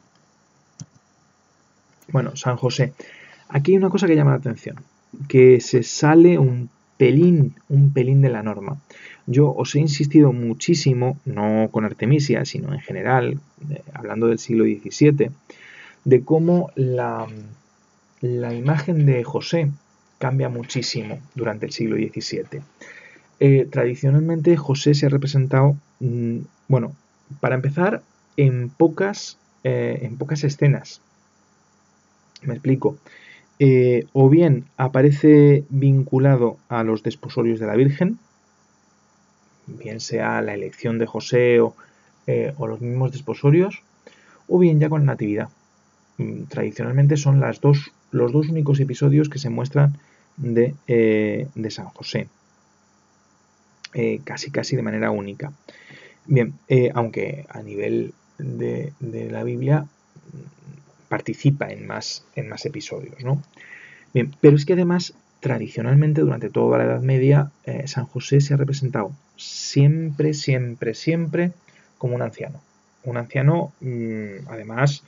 Bueno, San José. Aquí hay una cosa que llama la atención, que se sale un pelín, un pelín de la norma. Yo os he insistido muchísimo, no con Artemisia, sino en general, eh, hablando del siglo diecisiete, de cómo la, la imagen de José cambia muchísimo durante el siglo diecisiete. Eh, tradicionalmente José se ha representado, mmm, bueno, para empezar, en pocas, eh, en pocas escenas. Me explico. Eh, o bien aparece vinculado a los desposorios de la Virgen, bien sea la elección de José o, eh, o los mismos desposorios, o bien ya con la Natividad. Mm, tradicionalmente son las dos, los dos únicos episodios que se muestran de, eh, de San José, eh, casi casi de manera única. Bien, eh, aunque a nivel de, de la Biblia participa en más, en más episodios, ¿no? Bien, pero es que además, tradicionalmente, durante toda la Edad Media, eh, San José se ha representado siempre, siempre, siempre como un anciano. Un anciano, mmm, además,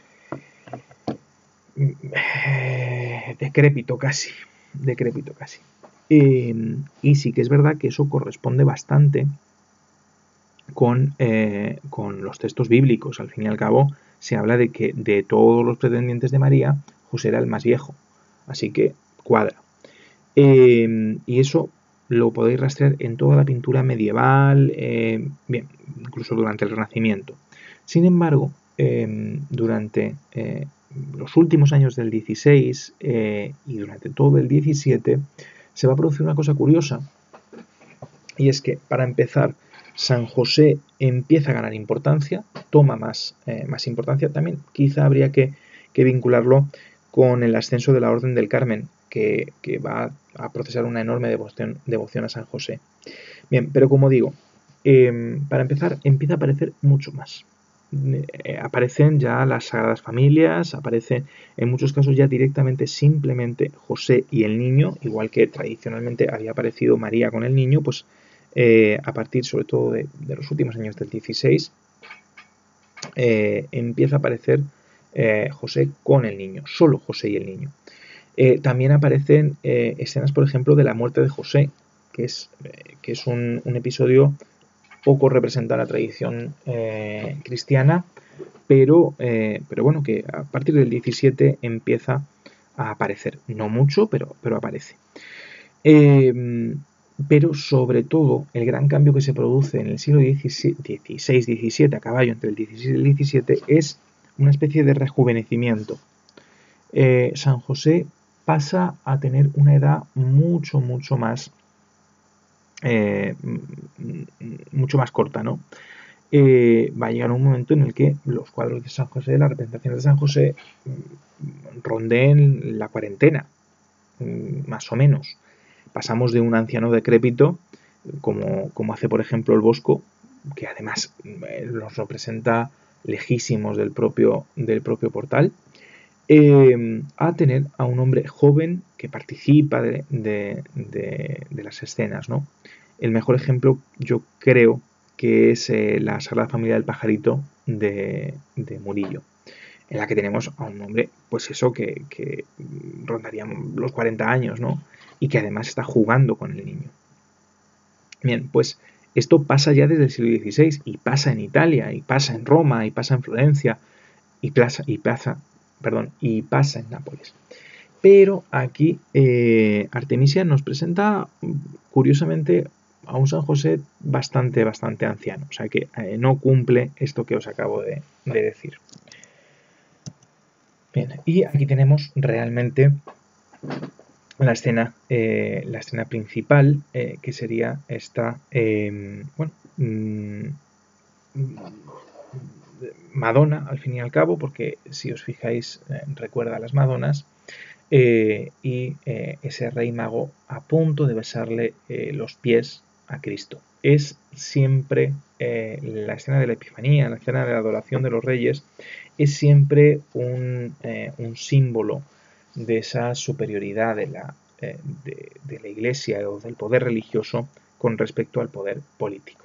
eh, decrépito casi, decrépito casi. Eh, y sí que es verdad que eso corresponde bastante con, eh, con los textos bíblicos. Al fin y al cabo, se habla de que de todos los pretendientes de María, José era el más viejo. Así que cuadra. Eh, y eso lo podéis rastrear en toda la pintura medieval, eh, bien, incluso durante el Renacimiento. Sin embargo, eh, durante eh, los últimos años del dieciséis eh, y durante todo el diecisiete se va a producir una cosa curiosa, y es que, para empezar, San José empieza a ganar importancia, toma más, eh, más importancia. También quizá habría que, que vincularlo con el ascenso de la Orden del Carmen, que, que va a procesar una enorme devoción, devoción a San José. Bien, pero como digo, eh, para empezar, empieza a aparecer mucho más. Eh, aparecen ya las Sagradas Familias, aparece en muchos casos ya directamente simplemente José y el niño, igual que tradicionalmente había aparecido María con el niño, pues eh, a partir sobre todo de, de los últimos años del dieciséis, eh, empieza a aparecer eh, José con el niño, solo José y el niño. Eh, también aparecen eh, escenas, por ejemplo, de la muerte de José, que es, eh, que es un, un episodio poco representado en la tradición eh, cristiana, pero, eh, pero bueno, que a partir del diecisiete empieza a aparecer. No mucho, pero, pero aparece. Eh, pero sobre todo, el gran cambio que se produce en el siglo dieciséis diecisiete, a caballo entre el dieciséis y el diecisiete, es una especie de rejuvenecimiento. Eh, San José pasa a tener una edad mucho, mucho más eh, mucho más corta, ¿no? Eh, va a llegar un momento en el que los cuadros de San José, las representaciones de San José, ronden la cuarentena, más o menos. Pasamos de un anciano decrépito, como, como hace por ejemplo el Bosco, que además eh, los representa lejísimos del propio, del propio portal, eh, a tener a un hombre joven que participa de, de, de, de las escenas, ¿no? El mejor ejemplo, yo creo que es eh, la Sagrada Familia del Pajarito de, de Murillo, en la que tenemos a un hombre, pues eso, que, que rondaría los cuarenta años, ¿no? Y que además está jugando con el niño. Bien, pues esto pasa ya desde el siglo dieciséis y pasa en Italia, y pasa en Roma, y pasa en Florencia, y pasa, y pasa, perdón, y pasa en Nápoles. Pero aquí eh, Artemisia nos presenta, curiosamente, a un San José bastante, bastante anciano. O sea que eh, no cumple esto que os acabo de, de decir. Bien, y aquí tenemos realmente la escena, eh, la escena principal, eh, que sería esta, eh, bueno, mmm, Madonna, al fin y al cabo, porque si os fijáis, eh, recuerda a las Madonas, eh, y eh, ese rey mago a punto de besarle eh, los pies a Cristo. Es siempre eh, la escena de la Epifanía, la escena de la adoración de los reyes, es siempre un, eh, un símbolo de esa superioridad de la, eh, de, de la Iglesia o del poder religioso con respecto al poder político.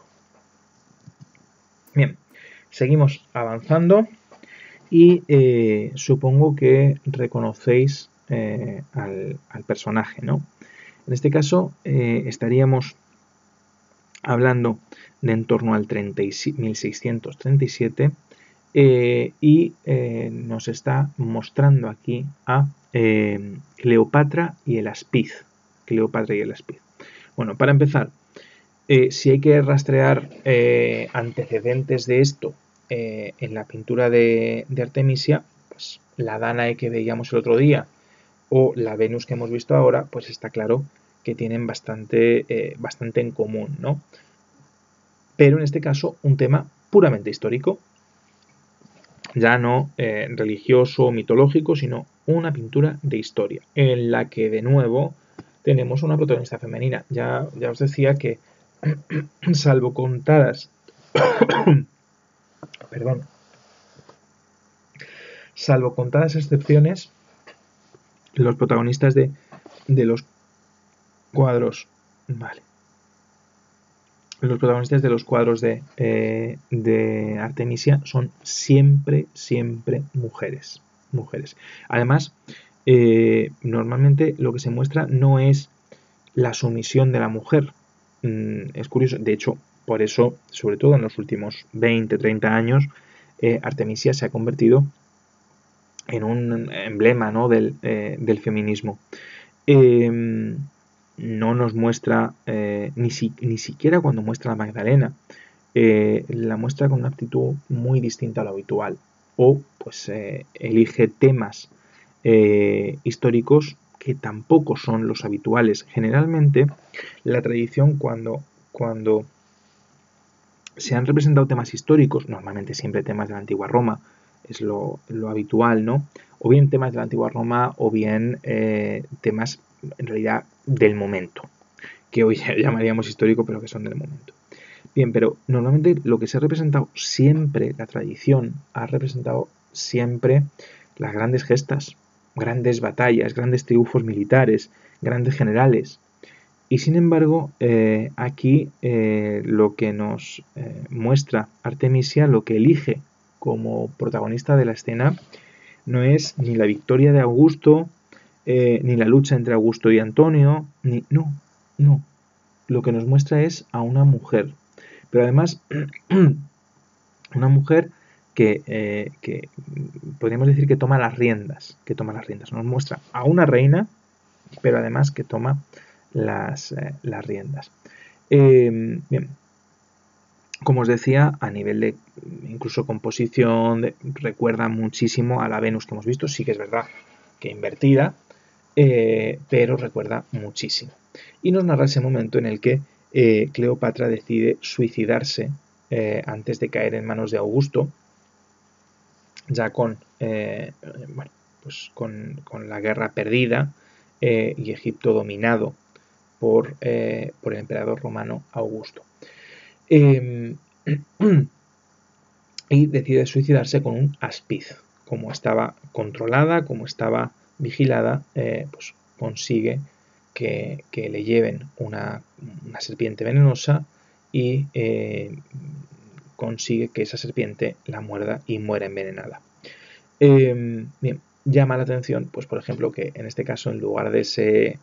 Bien, seguimos avanzando y eh, supongo que reconocéis eh, al, al personaje, ¿no? En este caso eh, estaríamos hablando de en torno al mil seiscientos treinta y siete eh, y eh, nos está mostrando aquí a eh, Cleopatra y el Aspiz. Cleopatra y el Aspiz. Bueno, para empezar, eh, si hay que rastrear eh, antecedentes de esto eh, en la pintura de, de Artemisia, pues la Danae que veíamos el otro día o la Venus que hemos visto ahora, pues está claro que tienen bastante, eh, bastante en común, ¿no? Pero en este caso un tema puramente histórico, ya no eh, religioso o mitológico, sino una pintura de historia, en la que de nuevo tenemos una protagonista femenina. Ya, ya os decía que salvo contadas perdón salvo contadas excepciones, los protagonistas de, de los cuadros vale los protagonistas de los cuadros de, eh, de Artemisia son siempre siempre mujeres mujeres además eh, normalmente lo que se muestra no es la sumisión de la mujer. Mm, es curioso, de hecho, por eso, sobre todo en los últimos veinte, treinta años, eh, Artemisia se ha convertido en un emblema, ¿no?, del, eh, del feminismo. Eh, no nos muestra, eh, ni, si, ni siquiera cuando muestra a Magdalena, eh, la muestra con una actitud muy distinta a lo habitual. O, pues, eh, elige temas eh, históricos que tampoco son los habituales. Generalmente, la tradición cuando, cuando se han representado temas históricos, normalmente siempre temas de la antigua Roma, es lo, lo habitual, ¿no? O bien temas de la antigua Roma, o bien eh, temas, en realidad, del momento, que hoy llamaríamos histórico, pero que son del momento. Bien, pero normalmente lo que se ha representado siempre, la tradición ha representado siempre las grandes gestas, grandes batallas, grandes triunfos militares, grandes generales. Y sin embargo, eh, aquí eh, lo que nos eh, muestra Artemisia, lo que elige como protagonista de la escena, no es ni la victoria de Augusto, eh, ni la lucha entre Augusto y Antonio, ni no, no. Lo que nos muestra es a una mujer, pero además una mujer que, eh, que podríamos decir que toma las riendas, que toma las riendas. Nos muestra a una reina, pero además que toma las, eh, las riendas. Eh, bien, como os decía, a nivel de incluso composición, de, recuerda muchísimo a la Venus que hemos visto. Sí que es verdad que invertida, eh, pero recuerda muchísimo. Y nos narra ese momento en el que eh, Cleopatra decide suicidarse eh, antes de caer en manos de Augusto, ya con, eh, bueno, pues con, con la guerra perdida eh, y Egipto dominado por, eh, por el emperador romano Augusto. Eh, y decide suicidarse con un aspiz. Como estaba controlada, como estaba vigilada, eh, pues consigue que, que le lleven una, una serpiente venenosa y eh, consigue que esa serpiente la muerda y muera envenenada. Eh, bien, llama la atención, pues por ejemplo, que en este caso, en lugar de ese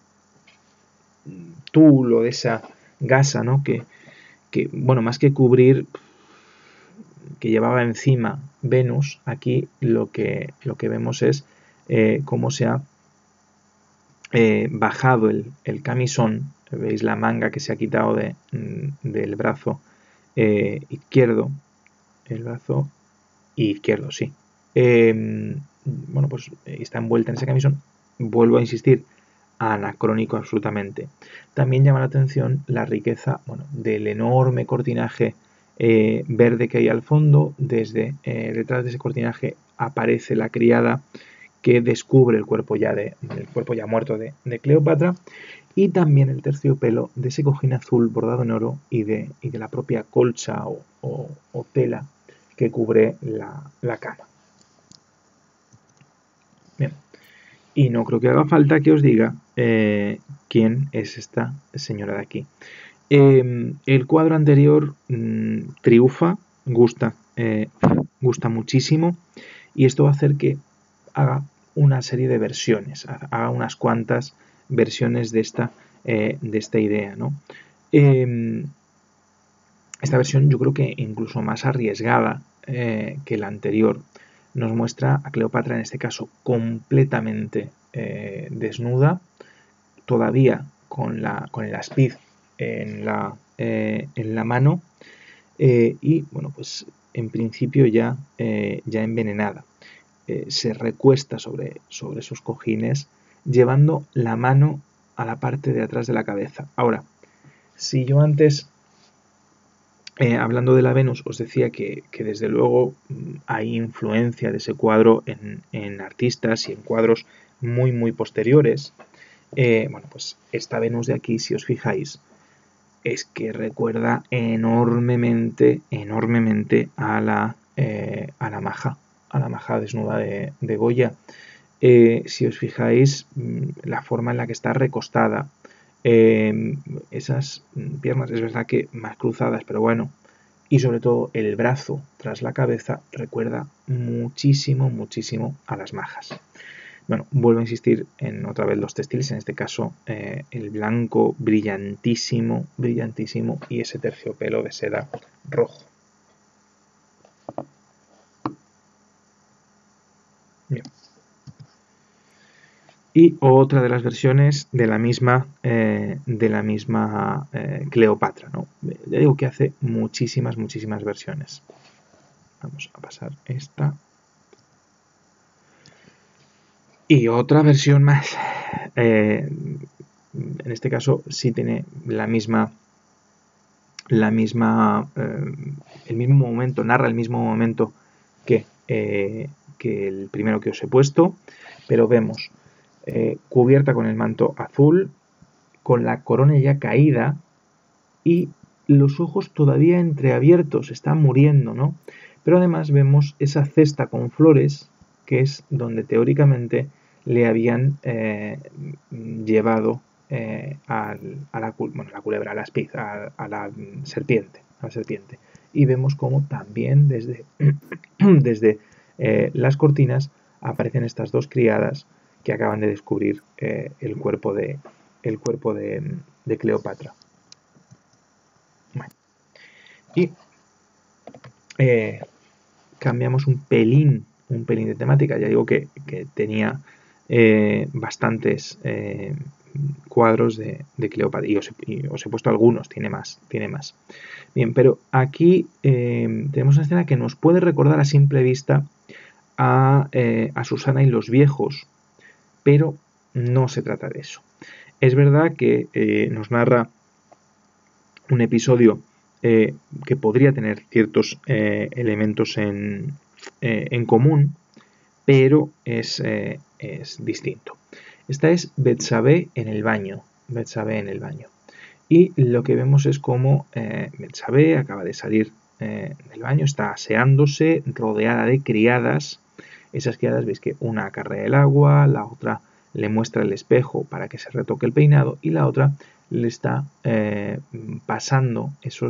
tul o de esa gasa, ¿no? Que, que, bueno, más que cubrir, que llevaba encima Venus, aquí lo que, lo que vemos es eh, cómo se ha eh, bajado el, el camisón. Veis la manga que se ha quitado de, del brazo eh, izquierdo, el brazo izquierdo, sí. Eh, bueno, pues está envuelta en ese camisón. Vuelvo a insistir, anacrónico absolutamente. También llama la atención la riqueza, bueno, del enorme cortinaje eh, verde que hay al fondo. Desde eh, detrás de ese cortinaje aparece la criada que descubre el cuerpo ya, de, el cuerpo ya muerto de, de Cleopatra, y también el terciopelo de ese cojín azul bordado en oro y de, y de la propia colcha o, o, o tela que cubre la, la cama. Bien. Y no creo que haga falta que os diga eh, quién es esta señora de aquí. Eh, el cuadro anterior mmm, triunfa, gusta, eh, gusta muchísimo, y esto va a hacer que haga una serie de versiones, haga unas cuantas versiones de esta, eh, de esta idea, ¿no? Eh, esta versión yo creo que incluso más arriesgada eh, que la anterior. Nos muestra a Cleopatra, en este caso, completamente eh, desnuda, todavía con, la, con el aspiz en la, eh, en la mano eh, y, bueno, pues en principio ya, eh, ya envenenada. Eh, se recuesta sobre, sobre esos cojines, llevando la mano a la parte de atrás de la cabeza. Ahora, si yo antes Eh, hablando de la Venus, os decía que, que desde luego hay influencia de ese cuadro en, en artistas y en cuadros muy muy posteriores. Eh, bueno, pues esta Venus de aquí, si os fijáis, es que recuerda enormemente, enormemente a la, eh, a la maja, a la maja desnuda de, de Goya. Eh, si os fijáis, la forma en la que está recostada, eh, esas piernas, es verdad que más cruzadas, pero bueno, y sobre todo el brazo tras la cabeza recuerda muchísimo, muchísimo a las majas. Bueno, vuelvo a insistir en otra vez los textiles, en este caso eh, el blanco brillantísimo, brillantísimo y ese terciopelo de seda rojo. Bien. Y otra de las versiones de la misma, eh, de la misma eh, Cleopatra, ¿no? Ya digo que hace muchísimas, muchísimas versiones. Vamos a pasar esta. Y otra versión más. Eh, en este caso sí tiene la misma, la misma, eh, el mismo momento, narra el mismo momento que, eh, que el primero que os he puesto, pero vemos eh, cubierta con el manto azul, con la corona ya caída y los ojos todavía entreabiertos, está muriendo, ¿no? Pero además vemos esa cesta con flores, que es donde teóricamente le habían eh, llevado eh, a, a, la, bueno, la culebra, a la espiz, a, a la serpiente, a la serpiente. Y vemos cómo también desde, desde eh, las cortinas aparecen estas dos criadas que acaban de descubrir eh, el cuerpo de, el cuerpo de, de Cleopatra. Bueno. Y eh, cambiamos un pelín, un pelín de temática. Ya digo que, que tenía eh, bastantes eh, cuadros de, de Cleopatra y os, he, y os he puesto algunos, tiene más, tiene más. Bien, pero aquí eh, tenemos una escena que nos puede recordar a simple vista a, eh, a Susana y los viejos, pero no se trata de eso. Es verdad que eh, nos narra un episodio eh, que podría tener ciertos eh, elementos en, eh, en común, pero es, eh, es distinto. Esta es Betsabé en el baño. Betsabé en el baño. Y lo que vemos es cómo eh, Betsabé acaba de salir eh, del baño, está aseándose, rodeada de criadas. Esas criadas, veis que una acarrea el agua, la otra le muestra el espejo para que se retoque el peinado y la otra le está eh, pasando esos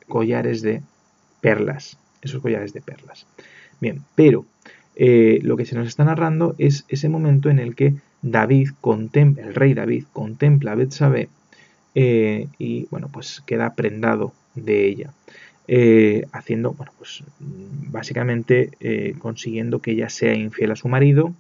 collares de perlas, esos collares de perlas. Bien, pero eh, lo que se nos está narrando es ese momento en el que David contempla, el rey David contempla a Betsabé eh, y bueno, pues queda prendado de ella, eh, haciendo, bueno, pues básicamente eh, consiguiendo que ella sea infiel a su marido.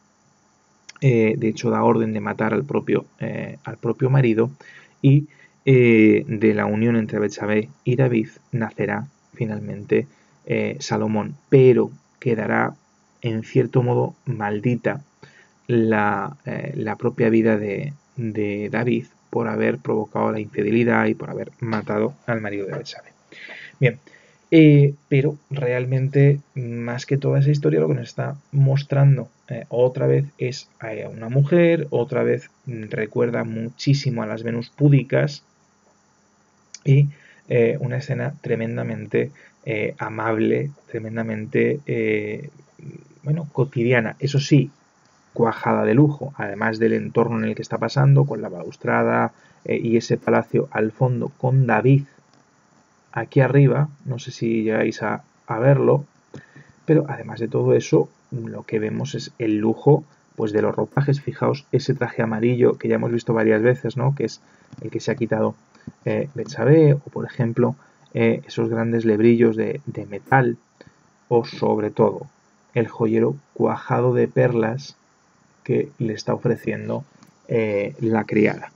Eh, de hecho, da orden de matar al propio, eh, al propio marido, y eh, de la unión entre Betsabé y David nacerá finalmente eh, Salomón, pero quedará en cierto modo maldita la, eh, la propia vida de, de David por haber provocado la infidelidad y por haber matado al marido de Betsabé. Bien, eh, pero realmente, más que toda esa historia, lo que nos está mostrando eh, otra vez es a una mujer, otra vez recuerda muchísimo a las Venus púdicas, y eh, una escena tremendamente eh, amable, tremendamente eh, bueno, cotidiana. Eso sí, cuajada de lujo, además del entorno en el que está pasando, con la balaustrada eh, y ese palacio al fondo, con David aquí arriba, no sé si llegáis a, a verlo, pero además de todo eso, lo que vemos es el lujo pues de los ropajes. Fijaos ese traje amarillo que ya hemos visto varias veces, ¿no? Que es el que se ha quitado eh, Betsabé, o por ejemplo eh, esos grandes lebrillos de, de metal, o sobre todo el joyero cuajado de perlas que le está ofreciendo eh, la criada.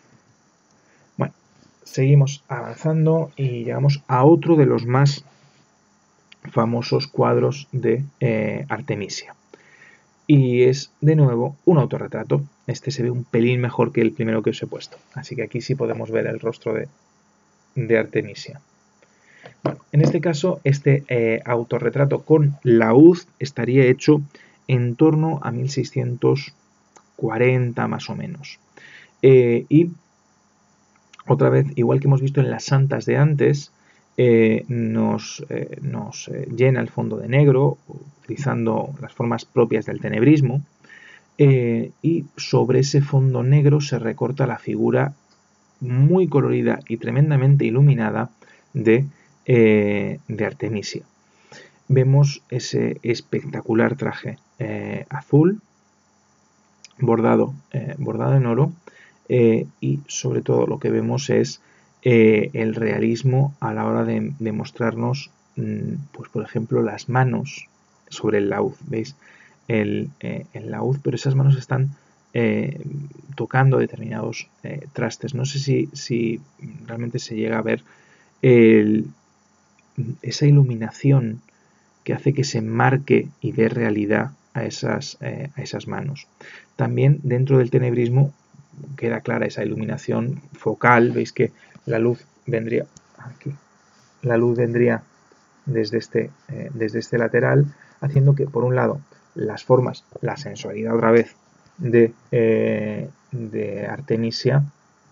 Bueno, seguimos avanzando y llegamos a otro de los más famosos cuadros de eh, Artemisia. Y es, de nuevo, un autorretrato. Este se ve un pelín mejor que el primero que os he puesto. Así que aquí sí podemos ver el rostro de, de Artemisia. Bueno, en este caso, este eh, autorretrato con laúd estaría hecho en torno a mil seiscientos cuarenta más o menos. Eh, y otra vez, igual que hemos visto en las santas de antes, eh, nos, eh, nos eh, llena el fondo de negro, utilizando las formas propias del tenebrismo, eh, y sobre ese fondo negro se recorta la figura muy colorida y tremendamente iluminada de, eh, de Artemisia. Vemos ese espectacular traje eh, azul, bordado, eh, bordado en oro, eh, y sobre todo lo que vemos es eh, el realismo a la hora de, de mostrarnos, mmm, pues por ejemplo, las manos sobre el laúd. ¿Veis? El, eh, el laúd, pero esas manos están eh, tocando determinados eh, trastes. No sé si, si realmente se llega a ver el, esa iluminación que hace que se marque y dé realidad a esas, eh, a esas manos. También dentro del tenebrismo queda clara esa iluminación focal. Veis que la luz vendría aquí, la luz vendría desde este, eh, desde este lateral, haciendo que por un lado las formas, la sensualidad otra vez de, eh, de Artemisia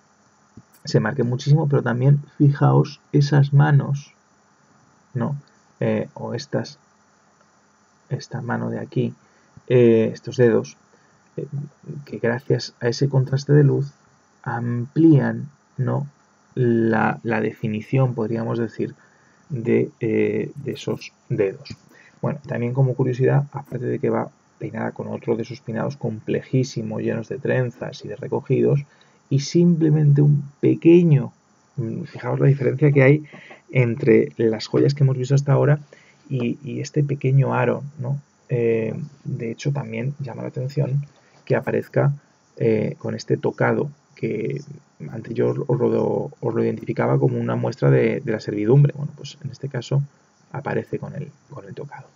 se marque muchísimo, pero también fijaos esas manos, ¿no? Eh, o estas, esta mano de aquí, eh, estos dedos, eh, que gracias a ese contraste de luz amplían, ¿no?, la, la definición, podríamos decir, de, eh, de esos dedos. Bueno, también como curiosidad, aparte de que va peinada con otro de esos peinados complejísimos, llenos de trenzas y de recogidos, y simplemente un pequeño, fijaos la diferencia que hay entre las joyas que hemos visto hasta ahora y, y este pequeño aro, ¿no? Eh, de hecho, también llama la atención que aparezca eh, con este tocado, que antes yo os lo, os lo identificaba como una muestra de, de la servidumbre. Bueno, pues en este caso aparece con el, con el tocado.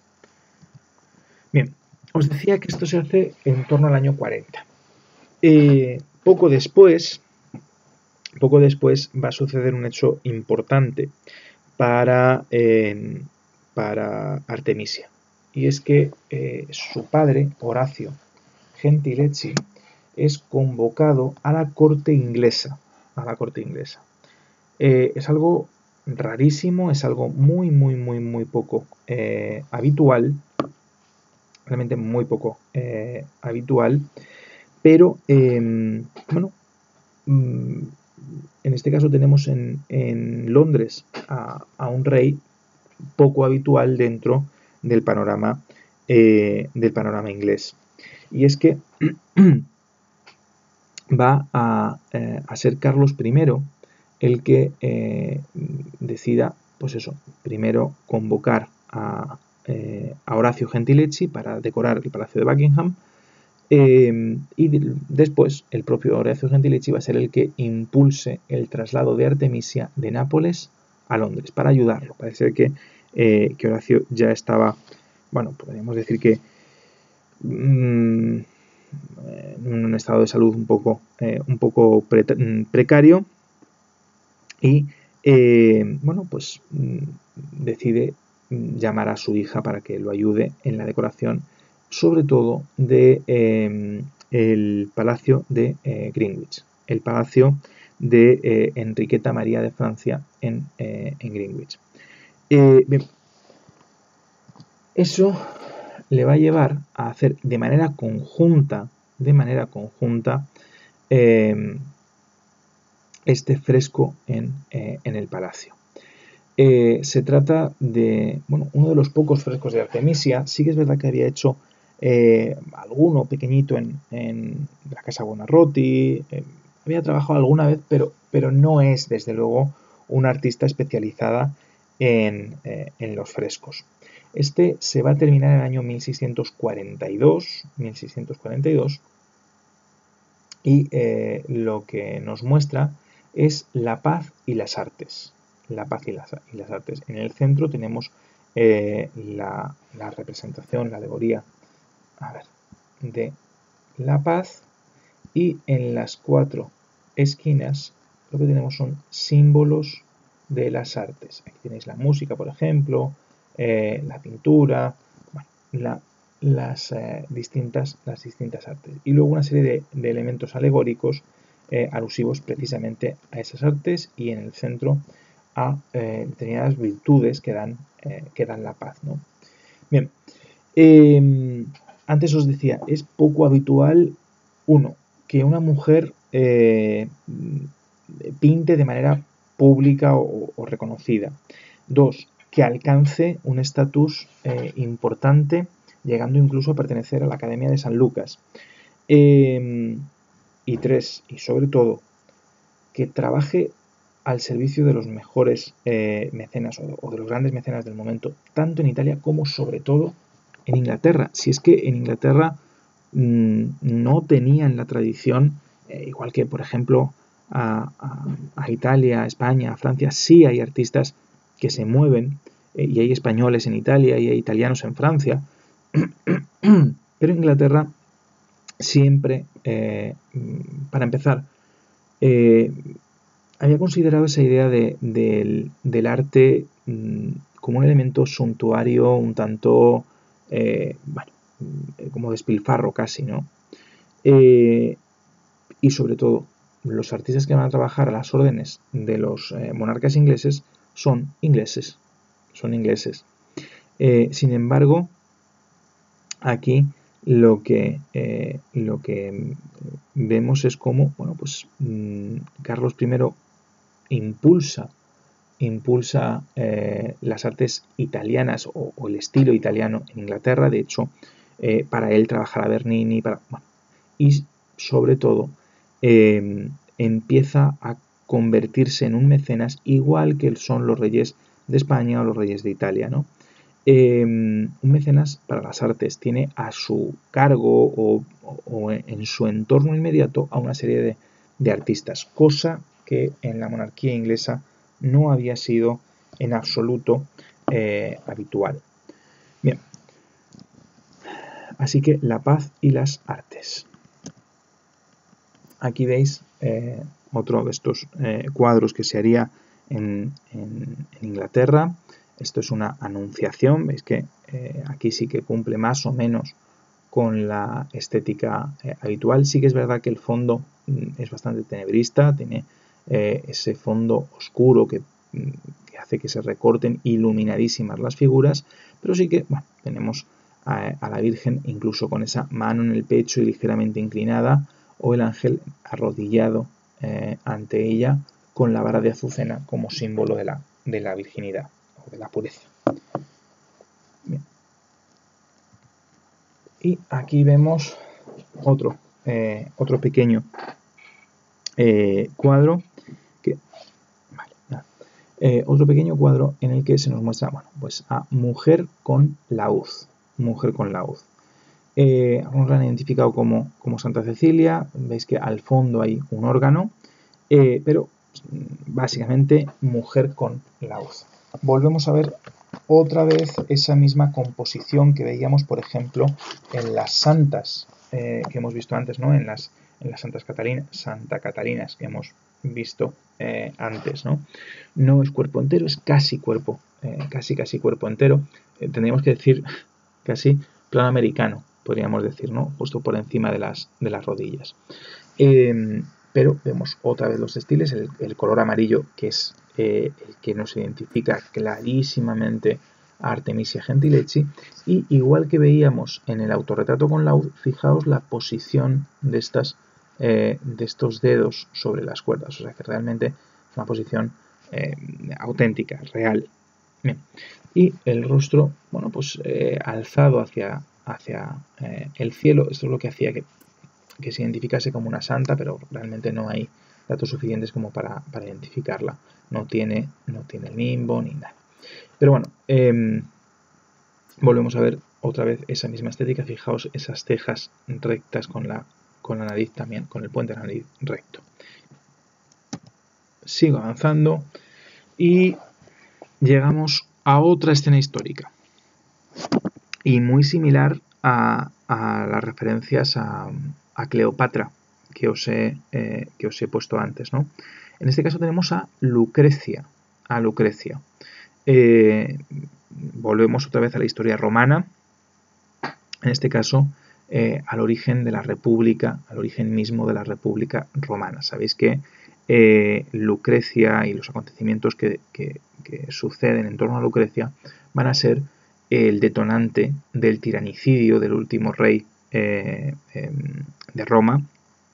Bien, os decía que esto se hace en torno al año cuarenta. Eh, poco después, poco después va a suceder un hecho importante para, eh, para Artemisia. Y es que eh, su padre, Horacio Gentileschi, es convocado a la corte inglesa. A la corte inglesa. Eh, es algo rarísimo, es algo muy, muy, muy, muy poco eh, habitual. Realmente muy poco eh, habitual. Pero, eh, bueno, en este caso tenemos en, en Londres a, a un rey poco habitual dentro del panorama, eh, del panorama inglés. Y es que va a, eh, a ser Carlos primero el que eh, decida, pues eso, primero convocar a, eh, a Horacio Gentileschi para decorar el Palacio de Buckingham, eh, y de, después el propio Horacio Gentileschi va a ser el que impulse el traslado de Artemisia de Nápoles a Londres para ayudarlo. Parece que, eh, que Horacio ya estaba, bueno, podríamos decir que mmm, en un estado de salud un poco, eh, un poco pre precario y eh, bueno, pues decide llamar a su hija para que lo ayude en la decoración, sobre todo de eh, el palacio de eh, Greenwich, el palacio de eh, Enriqueta María de Francia en, eh, en Greenwich. Eh, bien, eso le va a llevar a hacer de manera conjunta, de manera conjunta, eh, este fresco en, eh, en el palacio. Eh, se trata de, bueno, uno de los pocos frescos de Artemisia. Sí que es verdad que había hecho eh, alguno pequeñito en, en la casa Buonarroti, eh, había trabajado alguna vez, pero, pero no es desde luego una artista especializada en, eh, en los frescos. Este se va a terminar en el año mil seiscientos cuarenta y dos, mil seiscientos cuarenta y dos, y eh, lo que nos muestra es la paz y las artes. La paz y las, y las artes. En el centro tenemos eh, la, la representación, la alegoría, a ver, de la paz, y en las cuatro esquinas lo que tenemos son símbolos de las artes. Aquí tenéis la música, por ejemplo, eh, la pintura, bueno, la, las, eh, distintas, las distintas artes. Y luego una serie de, de elementos alegóricos eh, alusivos precisamente a esas artes, y en el centro a eh, determinadas virtudes que dan, eh, que dan la paz, ¿no? Bien, eh, antes os decía, es poco habitual, uno, que una mujer eh, pinte de manera pública o, o reconocida. Dos, que alcance un estatus eh, importante, llegando incluso a pertenecer a la Academia de San Lucas. Eh, y tres, y sobre todo, que trabaje al servicio de los mejores eh, mecenas o, o de los grandes mecenas del momento, tanto en Italia como sobre todo en Inglaterra. Si es que en Inglaterra mmm, no tenían la tradición, eh, igual que por ejemplo a, a, a Italia, a España, a Francia, sí hay artistas que se mueven, eh, y hay españoles en Italia y hay italianos en Francia, pero en Inglaterra siempre, eh, para empezar, eh, había considerado esa idea de, de, del arte mmm, como un elemento suntuario, un tanto, eh, bueno, como despilfarro casi, ¿no? Eh, y sobre todo, los artistas que van a trabajar a las órdenes de los eh, monarcas ingleses son ingleses, son ingleses. Eh, sin embargo, aquí lo que, eh, lo que vemos es cómo, bueno, pues mmm, Carlos primero impulsa, impulsa eh, las artes italianas o, o el estilo italiano en Inglaterra. De hecho, eh, para él trabajar a Bernini, para, bueno, y sobre todo eh, empieza a convertirse en un mecenas igual que son los reyes de España o los reyes de Italia, ¿no? Eh, un mecenas para las artes tiene a su cargo o, o en su entorno inmediato a una serie de, de artistas, cosa que en la monarquía inglesa no había sido en absoluto eh, habitual. Bien, así que la paz y las artes. Aquí veis eh, otro de estos eh, cuadros que se haría en, en, en Inglaterra. Esto es una anunciación, veis que eh, aquí sí que cumple más o menos con la estética eh, habitual. Sí que es verdad que el fondo mm, es bastante tenebrista, tiene eh, ese fondo oscuro que, mm, que hace que se recorten iluminadísimas las figuras, pero sí que, bueno, tenemos a, a la Virgen incluso con esa mano en el pecho y ligeramente inclinada, o el ángel arrodillado eh, ante ella con la vara de azucena como símbolo de la, de la virginidad o de la pureza. Bien. Y aquí vemos otro, eh, otro pequeño eh, cuadro que, vale, nada. Eh, otro pequeño cuadro en el que se nos muestra, bueno, pues a mujer con laúd, mujer con laúd. Eh, algunos la han identificado como, como Santa Cecilia. Veis que al fondo hay un órgano, eh, pero básicamente mujer con laúd. Volvemos a ver otra vez esa misma composición que veíamos, por ejemplo, en las santas eh, que hemos visto antes, ¿no? En las, en las santas Catalina, Santa Catalinas que hemos visto eh, antes, ¿no? No es cuerpo entero, es casi cuerpo, eh, casi casi cuerpo entero. Eh, tendríamos que decir casi plano americano, podríamos decir, ¿no? Justo por encima de las, de las rodillas. Eh, pero vemos otra vez los textiles, el, el color amarillo, que es eh, el que nos identifica clarísimamente a Artemisia Gentileschi, y igual que veíamos en el autorretrato con laúd, fijaos la posición de, estas, eh, de estos dedos sobre las cuerdas, o sea que realmente es una posición eh, auténtica, real. Bien. Y el rostro, bueno, pues eh, alzado hacia, hacia eh, el cielo. Esto es lo que hacía que, que se identificase como una santa, pero realmente no hay datos suficientes como para, para identificarla. No tiene, no tiene el nimbo ni nada. Pero bueno, eh, volvemos a ver otra vez esa misma estética. Fijaos esas cejas rectas con la, con la nariz también, con el puente de la nariz recto. Sigo avanzando y llegamos a otra escena histórica y muy similar a, a las referencias a, a Cleopatra que os, he, eh, que os he puesto antes, ¿no? En este caso tenemos a Lucrecia, a Lucrecia. Eh, volvemos otra vez a la historia romana, en este caso eh, al origen de la República, al origen mismo de la República Romana. Sabéis que eh, Lucrecia y los acontecimientos que, que, que suceden en torno a Lucrecia van a ser el detonante del tiranicidio del último rey eh, eh, de Roma,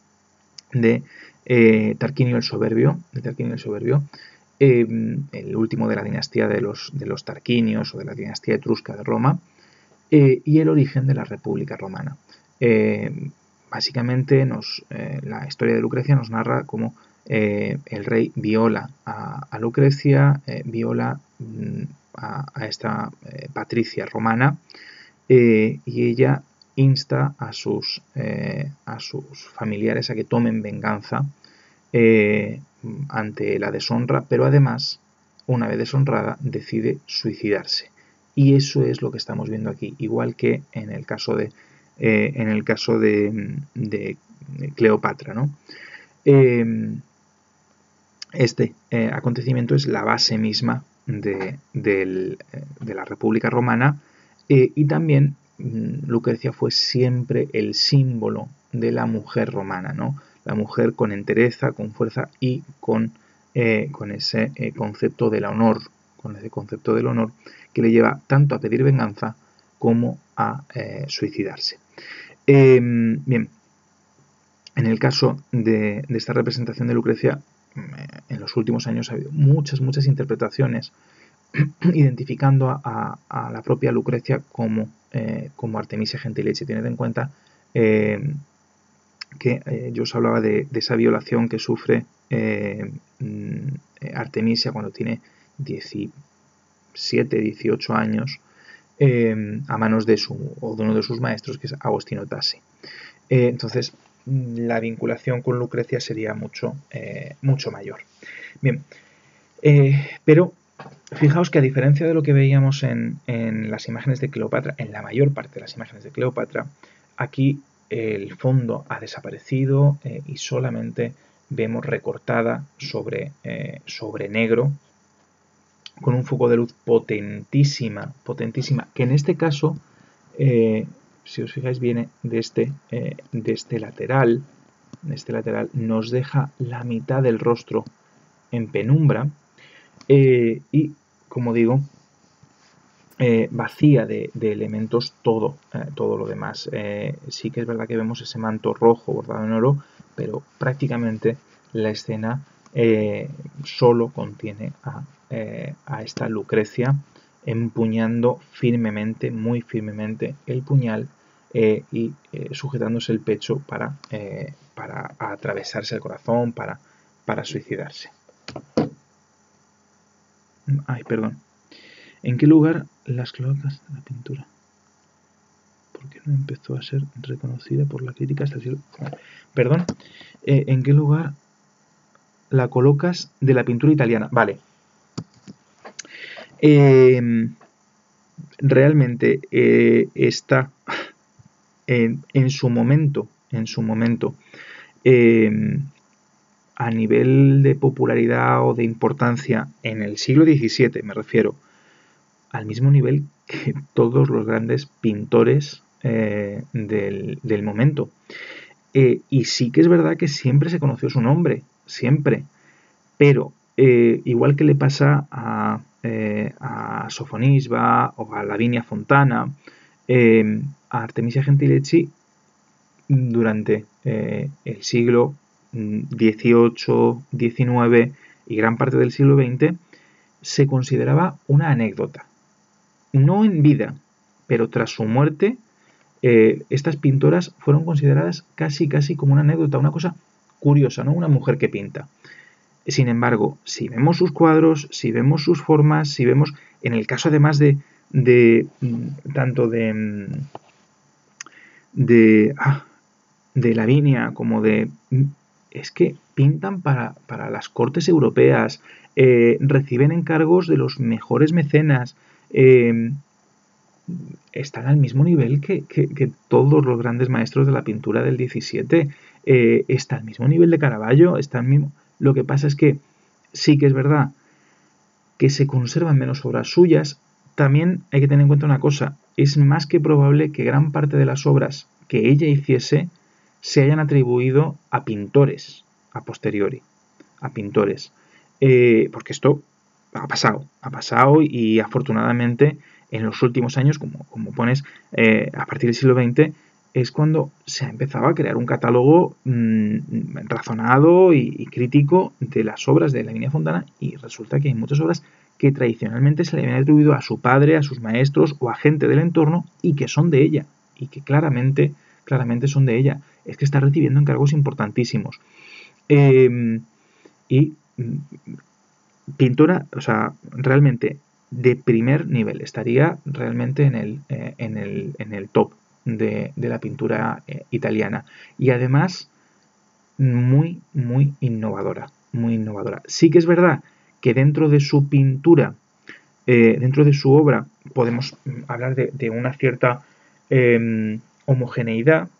de eh, Tarquinio el Soberbio, de Tarquinio el Soberbio, eh, el último de la dinastía de los, de los Tarquinios o de la dinastía etrusca de Roma, eh, y el origen de la República Romana. Eh, básicamente nos, eh, la historia de Lucrecia nos narra cómo eh, el rey viola a, a Lucrecia, eh, viola mm, a, a esta eh, patricia romana, eh, y ella insta a sus, eh, a sus familiares a que tomen venganza eh, ante la deshonra, pero además, una vez deshonrada, decide suicidarse. Y eso es lo que estamos viendo aquí, igual que en el caso de, eh, en el caso de, de Cleopatra, ¿no? Eh, este eh, acontecimiento es la base misma de, de, de la República Romana, eh, y también Lucrecia fue siempre el símbolo de la mujer romana, ¿no? La mujer con entereza, con fuerza y con, eh, con ese eh, concepto del honor, con ese concepto del honor que le lleva tanto a pedir venganza como a eh, suicidarse. Eh, bien, en el caso de, de esta representación de Lucrecia, en los últimos años ha habido muchas, muchas interpretaciones identificando a, a, a la propia Lucrecia como, eh, como Artemisia Gentileschi. Tened en cuenta eh, que eh, yo os hablaba de, de esa violación que sufre eh, Artemisia cuando tiene diecisiete, dieciocho años eh, a manos de, su, o de uno de sus maestros, que es Agostino Tassi. Eh, entonces, la vinculación con Lucrecia sería mucho, eh, mucho mayor. Bien, eh, pero fijaos que a diferencia de lo que veíamos en, en las imágenes de Cleopatra, en la mayor parte de las imágenes de Cleopatra, aquí el fondo ha desaparecido eh, y solamente vemos recortada sobre, eh, sobre negro con un foco de luz potentísima, potentísima, que en este caso, eh, si os fijáis, viene de este, eh, de este lateral, de este lateral, nos deja la mitad del rostro en penumbra, eh, y, como digo, eh, vacía de, de elementos todo, eh, todo lo demás. Eh, sí que es verdad que vemos ese manto rojo bordado en oro, pero prácticamente la escena eh, solo contiene a, eh, a esta Lucrecia empuñando firmemente, muy firmemente el puñal eh, y eh, sujetándose el pecho para, eh, para atravesarse el corazón, para, para suicidarse. Ay, perdón. ¿En qué lugar las cloacas de la pintura? ¿Por qué no empezó a ser reconocida por la crítica hasta el siglo? Perdón. Eh, ¿En qué lugar la colocas de la pintura italiana? Vale. Eh, realmente eh, está en, en su momento, en su momento, eh, a nivel de popularidad o de importancia en el siglo diecisiete, me refiero, al mismo nivel que todos los grandes pintores eh, del, del momento. Eh, y sí que es verdad que siempre se conoció su nombre, siempre, pero eh, igual que le pasa a, eh, a Sofonisba o a Lavinia Fontana, eh, a Artemisia Gentileschi, durante eh, el siglo dieciocho, diecinueve y gran parte del siglo veinte, se consideraba una anécdota. No en vida, pero tras su muerte, eh, estas pintoras fueron consideradas casi, casi como una anécdota, una cosa curiosa, ¿no? Una mujer que pinta. Sin embargo, si vemos sus cuadros, si vemos sus formas, si vemos, en el caso además de, de tanto de, de, ah, de Lavinia como de, es que pintan para, para las cortes europeas, eh, reciben encargos de los mejores mecenas, eh, están al mismo nivel que, que, que todos los grandes maestros de la pintura del diecisiete, eh, está al mismo nivel de Caravaggio, está al mismo. Lo que pasa es que sí que es verdad que se conservan menos obras suyas. También hay que tener en cuenta una cosa, es más que probable que gran parte de las obras que ella hiciese se hayan atribuido a pintores a posteriori, a pintores, eh, porque esto ha pasado, ha pasado y afortunadamente en los últimos años, como, como pones, eh, a partir del siglo veinte, es cuando se ha empezado a crear un catálogo mmm, razonado y, y crítico de las obras de Lavinia Fontana, y resulta que hay muchas obras que tradicionalmente se le habían atribuido a su padre, a sus maestros o a gente del entorno y que son de ella, y que claramente, claramente son de ella. Es que está recibiendo encargos importantísimos. Eh, y pintora, o sea, realmente de primer nivel, estaría realmente en el, eh, en el, en el top de, de la pintura eh, italiana. Y además, muy, muy innovadora, muy innovadora. Sí que es verdad que dentro de su pintura, eh, dentro de su obra, podemos hablar de, de una cierta eh, homogeneidad,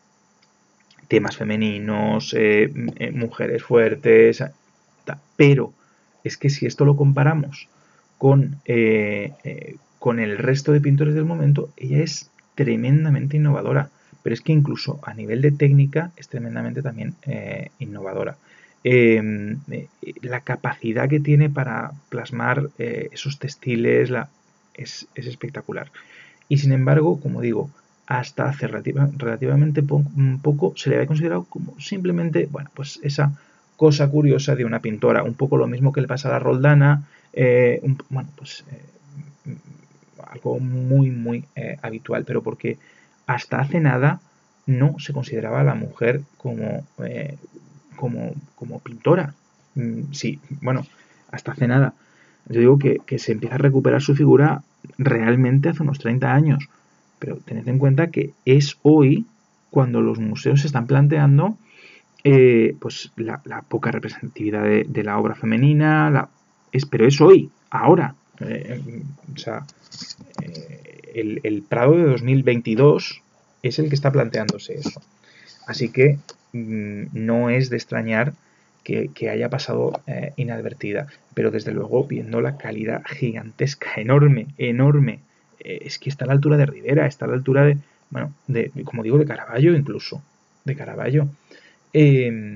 temas femeninos, eh, eh, mujeres fuertes, pero es que si esto lo comparamos con, eh, eh, con el resto de pintores del momento, ella es tremendamente innovadora, pero es que incluso a nivel de técnica es tremendamente también eh, innovadora. Eh, eh, la capacidad que tiene para plasmar eh, esos textiles la, es, es espectacular. Y sin embargo, como digo, hasta hace relativa, relativamente po poco se le había considerado como simplemente, bueno, pues esa cosa curiosa de una pintora, un poco lo mismo que le pasa a la Roldana, eh, un, bueno, pues eh, algo muy, muy eh, habitual, pero porque hasta hace nada no se consideraba a la mujer como, eh, como, como pintora. Mm, sí, bueno, hasta hace nada. Yo digo que, que se empieza a recuperar su figura realmente hace unos treinta años, pero tened en cuenta que es hoy cuando los museos se están planteando eh, pues la, la poca representatividad de, de la obra femenina, la, es, pero es hoy, ahora. Eh, o sea, eh, el, el Prado de dos mil veintidós es el que está planteándose eso. Así que mmm, no es de extrañar que, que haya pasado eh, inadvertida, pero desde luego viendo la calidad gigantesca, enorme, enorme, eh, es que está a la altura de Rivera, está a la altura de, bueno, de, como digo, de Caravaggio incluso, de Caravaggio. Eh,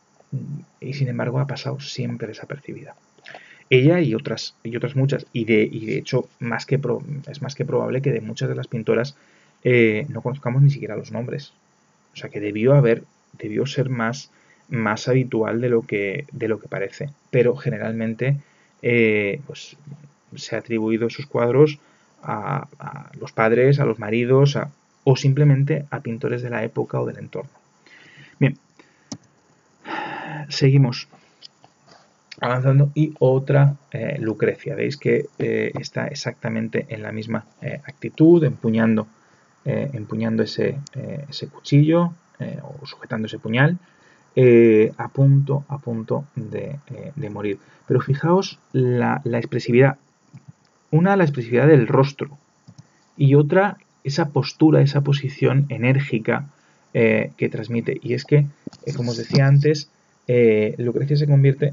y sin embargo ha pasado siempre desapercibida. Ella y otras, y otras muchas, y de, y de hecho más que pro, es más que probable que de muchas de las pintoras eh, no conozcamos ni siquiera los nombres. O sea que debió haber, debió ser más, más habitual de lo que, de lo que parece. Pero generalmente eh, pues, se ha atribuido esos cuadros a, a los padres, a los maridos, a, o simplemente a pintores de la época o del entorno. Bien, seguimos avanzando y otra eh, Lucrecia. Veis que eh, está exactamente en la misma eh, actitud, empuñando, eh, empuñando ese, eh, ese cuchillo eh, o sujetando ese puñal, eh, a punto, a punto de, eh, de morir. Pero fijaos la, la expresividad. Una, la expresividad del rostro y otra, esa postura, esa posición enérgica eh, que transmite. Y es que, eh, como os decía antes, eh, Lucrecia se convierte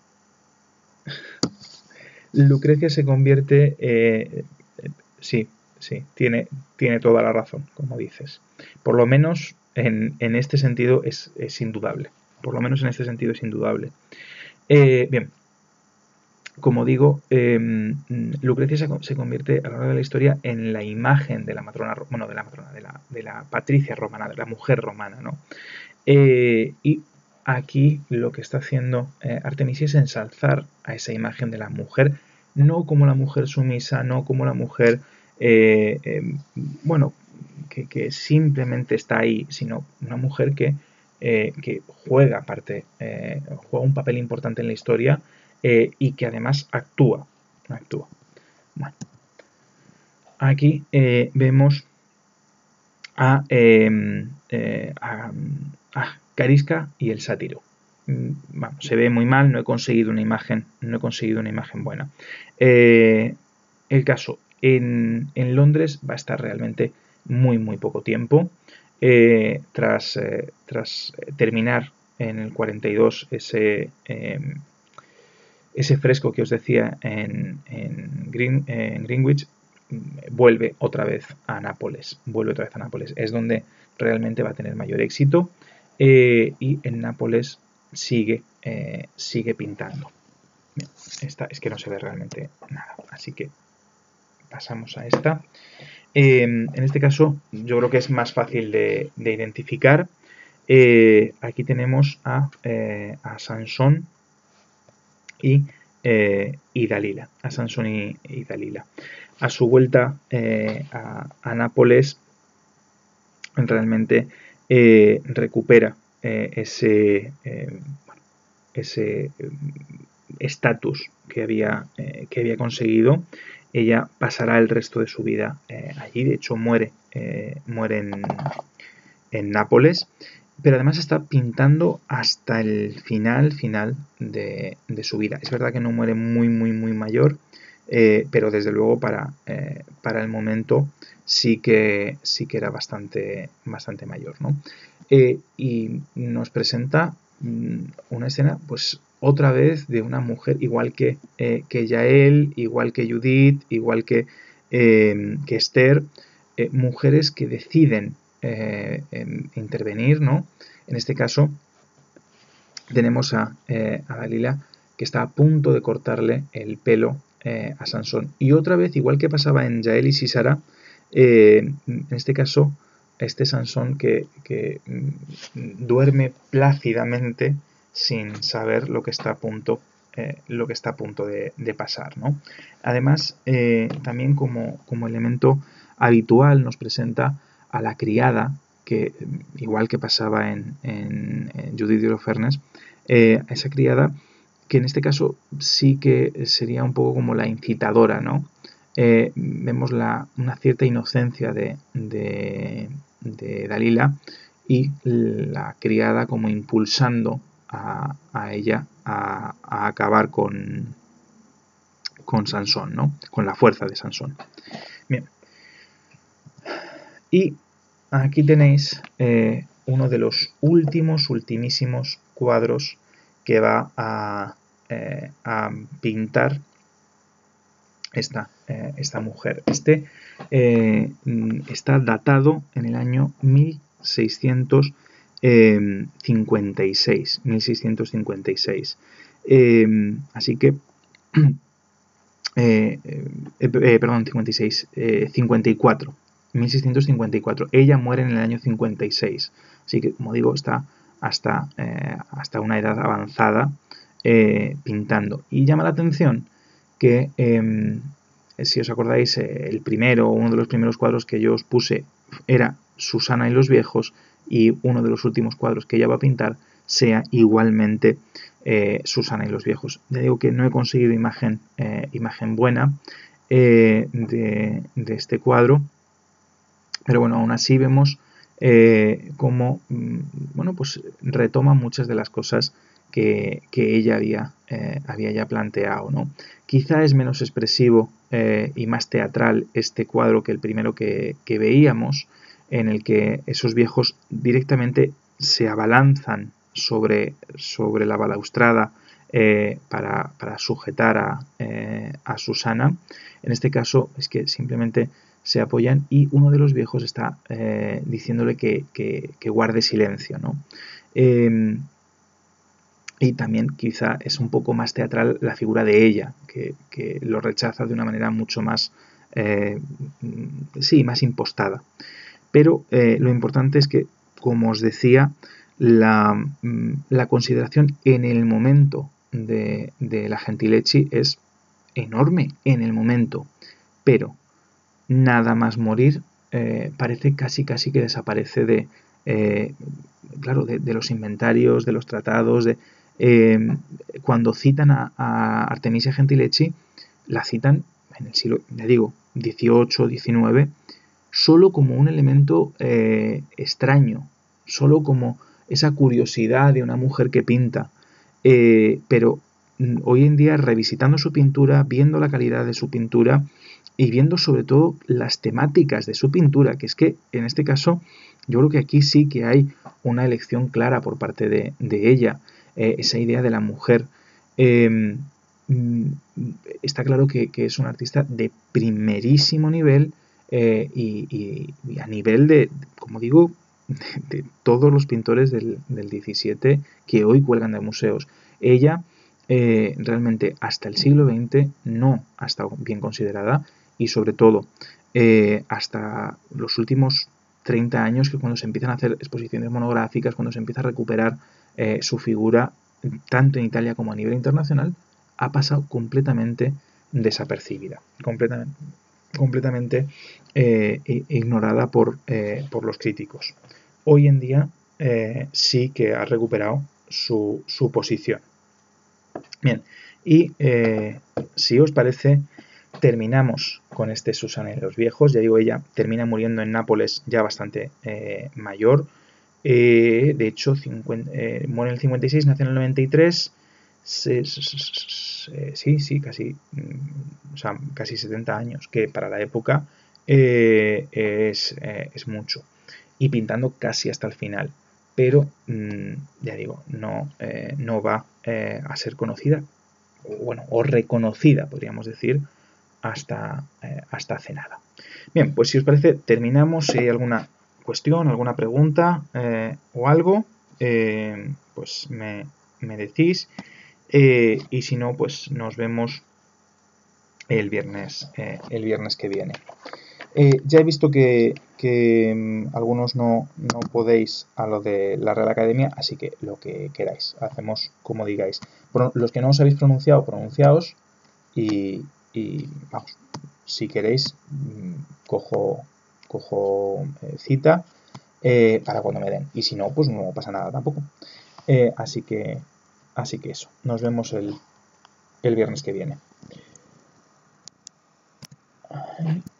Lucrecia se convierte... Eh, sí, sí, tiene, tiene toda la razón, como dices. Por lo menos en, en este sentido es, es, indudable. Por lo menos en este sentido es indudable. Eh, bien, como digo, eh, Lucrecia se, se convierte a lo largo de la historia en la imagen de la matrona, bueno, de la matrona, de la, de la patricia romana, de la mujer romana, ¿no? Eh, y aquí lo que está haciendo eh, Artemisia es ensalzar a esa imagen de la mujer, no como la mujer sumisa, no como la mujer, eh, eh, bueno, que, que, simplemente está ahí, sino una mujer que, eh, que juega, parte, eh, juega un papel importante en la historia eh, y que además actúa. actúa. Bueno, aquí eh, vemos a, eh, eh, a, a Carisca y el sátiro. Vamos, se ve muy mal, no he conseguido una imagen, no he conseguido una imagen buena. Eh, el caso, en, en Londres va a estar realmente muy, muy poco tiempo. Eh, tras, eh, tras terminar en el cuarenta y dos ese, eh, ese fresco que os decía en, en, Green, en Greenwich, vuelve otra vez a Nápoles. Vuelve otra vez a Nápoles. Es donde realmente va a tener mayor éxito. Eh, y en Nápoles sigue, eh, sigue pintando. Esta es que no se ve realmente nada. Así que pasamos a esta. Eh, en este caso, yo creo que es más fácil de, de identificar. Eh, aquí tenemos a, eh, a Sansón y, eh, y Dalila. A Sansón y, y Dalila. A su vuelta eh, a, a Nápoles, realmente eh, recupera eh, ese eh, ese estatus que había eh, que había conseguido. Ella pasará el resto de su vida eh, allí. De hecho, muere eh, muere en, en Nápoles, pero además está pintando hasta el final final de, de su vida. Es verdad que no muere muy muy muy mayor, eh, pero desde luego para, eh, para el momento sí que sí que era bastante bastante mayor, ¿no? Eh, y nos presenta mmm, una escena, pues otra vez de una mujer igual que, eh, que Yael, igual que Judith, igual que, eh, que Esther, eh, mujeres que deciden eh, intervenir, ¿no? En este caso tenemos a, eh, a Dalila, que está a punto de cortarle el pelo eh, a Sansón. Y otra vez, igual que pasaba en Yael y Sísara, eh, en este caso, este Sansón que, que mm, duerme plácidamente sin saber lo que está a punto, eh, lo que está a punto de, de pasar, ¿no? Además, eh, también como, como elemento habitual nos presenta a la criada, que igual que pasaba en, en, en Judith de Holofernes, eh, a esa criada que en este caso sí que sería un poco como la incitadora, ¿no? Eh, vemos la, una cierta inocencia de, de, de Dalila y la criada como impulsando a, a ella a, a acabar con, con Sansón, ¿no? Con la fuerza de Sansón. Bien. Y aquí tenéis eh, uno de los últimos, ultimísimos cuadros que va a, eh, a pintar esta, eh, esta mujer. Este eh, está datado en el año mil seiscientos cincuenta y seis. mil seiscientos cincuenta y seis. Eh, así que... Eh, eh, perdón, cincuenta y seis. Eh, cincuenta y cuatro. mil seiscientos cincuenta y cuatro. Ella muere en el año cincuenta y seis. Así que, como digo, está hasta, eh, hasta una edad avanzada eh, pintando. Y llama la atención que, eh, si os acordáis, eh, el primero, uno de los primeros cuadros que yo os puse era Susana y los viejos, y uno de los últimos cuadros que ella va a pintar sea igualmente eh, Susana y los viejos. Ya digo que no he conseguido imagen, eh, imagen buena eh, de, de este cuadro, pero bueno, aún así vemos eh, cómo bueno, pues retoma muchas de las cosas que, que ella había, eh, había ya planteado, ¿no? Quizá es menos expresivo eh, y más teatral este cuadro que el primero que, que veíamos, en el que esos viejos directamente se abalanzan sobre, sobre la balaustrada eh, para, para, sujetar a, eh, a Susana. En este caso es que simplemente se apoyan y uno de los viejos está eh, diciéndole que, que, que guarde silencio, ¿no? Eh, y también quizá es un poco más teatral la figura de ella, que, que lo rechaza de una manera mucho más, eh, sí, más impostada. Pero eh, lo importante es que, como os decía, la, la consideración en el momento de, de la Gentileschi es enorme, en el momento, pero nada más morir eh, parece casi casi que desaparece de, eh, claro, de, de los inventarios, de los tratados, de, eh, cuando citan a, a Artemisia Gentileschi, la citan en el siglo, ya digo, dieciocho, diecinueve, solo como un elemento eh, extraño, solo como esa curiosidad de una mujer que pinta, eh, pero hoy en día, revisitando su pintura, viendo la calidad de su pintura y viendo sobre todo las temáticas de su pintura, que es que en este caso yo creo que aquí sí que hay una elección clara por parte de, de ella, eh, esa idea de la mujer. Eh, está claro que, que es un artista de primerísimo nivel eh, y, y, y a nivel de, como digo, de, de todos los pintores del, del diecisiete que hoy cuelgan de museos. Ella eh, realmente hasta el siglo veinte no ha estado bien considerada y sobre todo eh, hasta los últimos treinta años, que cuando se empiezan a hacer exposiciones monográficas, cuando se empieza a recuperar eh, su figura tanto en Italia como a nivel internacional, ha pasado completamente desapercibida, completamente, completamente eh, ignorada por, eh, por los críticos. Hoy en día eh, sí que ha recuperado su, su posición. Bien, y eh, si os parece, terminamos con este Susana y los viejos. Ya digo, ella termina muriendo en Nápoles ya bastante eh, mayor. Eh, de hecho, cincuenta, eh, muere en el cincuenta y seis, nace en el noventa y tres. Se, se, se, sí, sí, casi, o sea, casi setenta años, que para la época eh, es, eh, es mucho. Y pintando casi hasta el final. Pero, mmm, ya digo, no, eh, no va eh, a ser conocida, o, bueno, o reconocida, podríamos decir, hasta, eh, hasta hace nada. Bien, pues si os parece, terminamos. Si hay alguna cuestión, alguna pregunta eh, o algo, eh, pues me, me decís. Eh, y si no, pues nos vemos el viernes, eh, el viernes que viene. Eh, ya he visto que, que mmm, algunos no, no podéis a lo de la Real Academia, así que lo que queráis, hacemos como digáis. Pro, los que no os habéis pronunciado, pronunciaos y, y vamos, si queréis, mmm, cojo, cojo eh, cita eh, para cuando me den. Y si no, pues no pasa nada tampoco. Eh, así que, así que eso. Nos vemos el, el viernes que viene.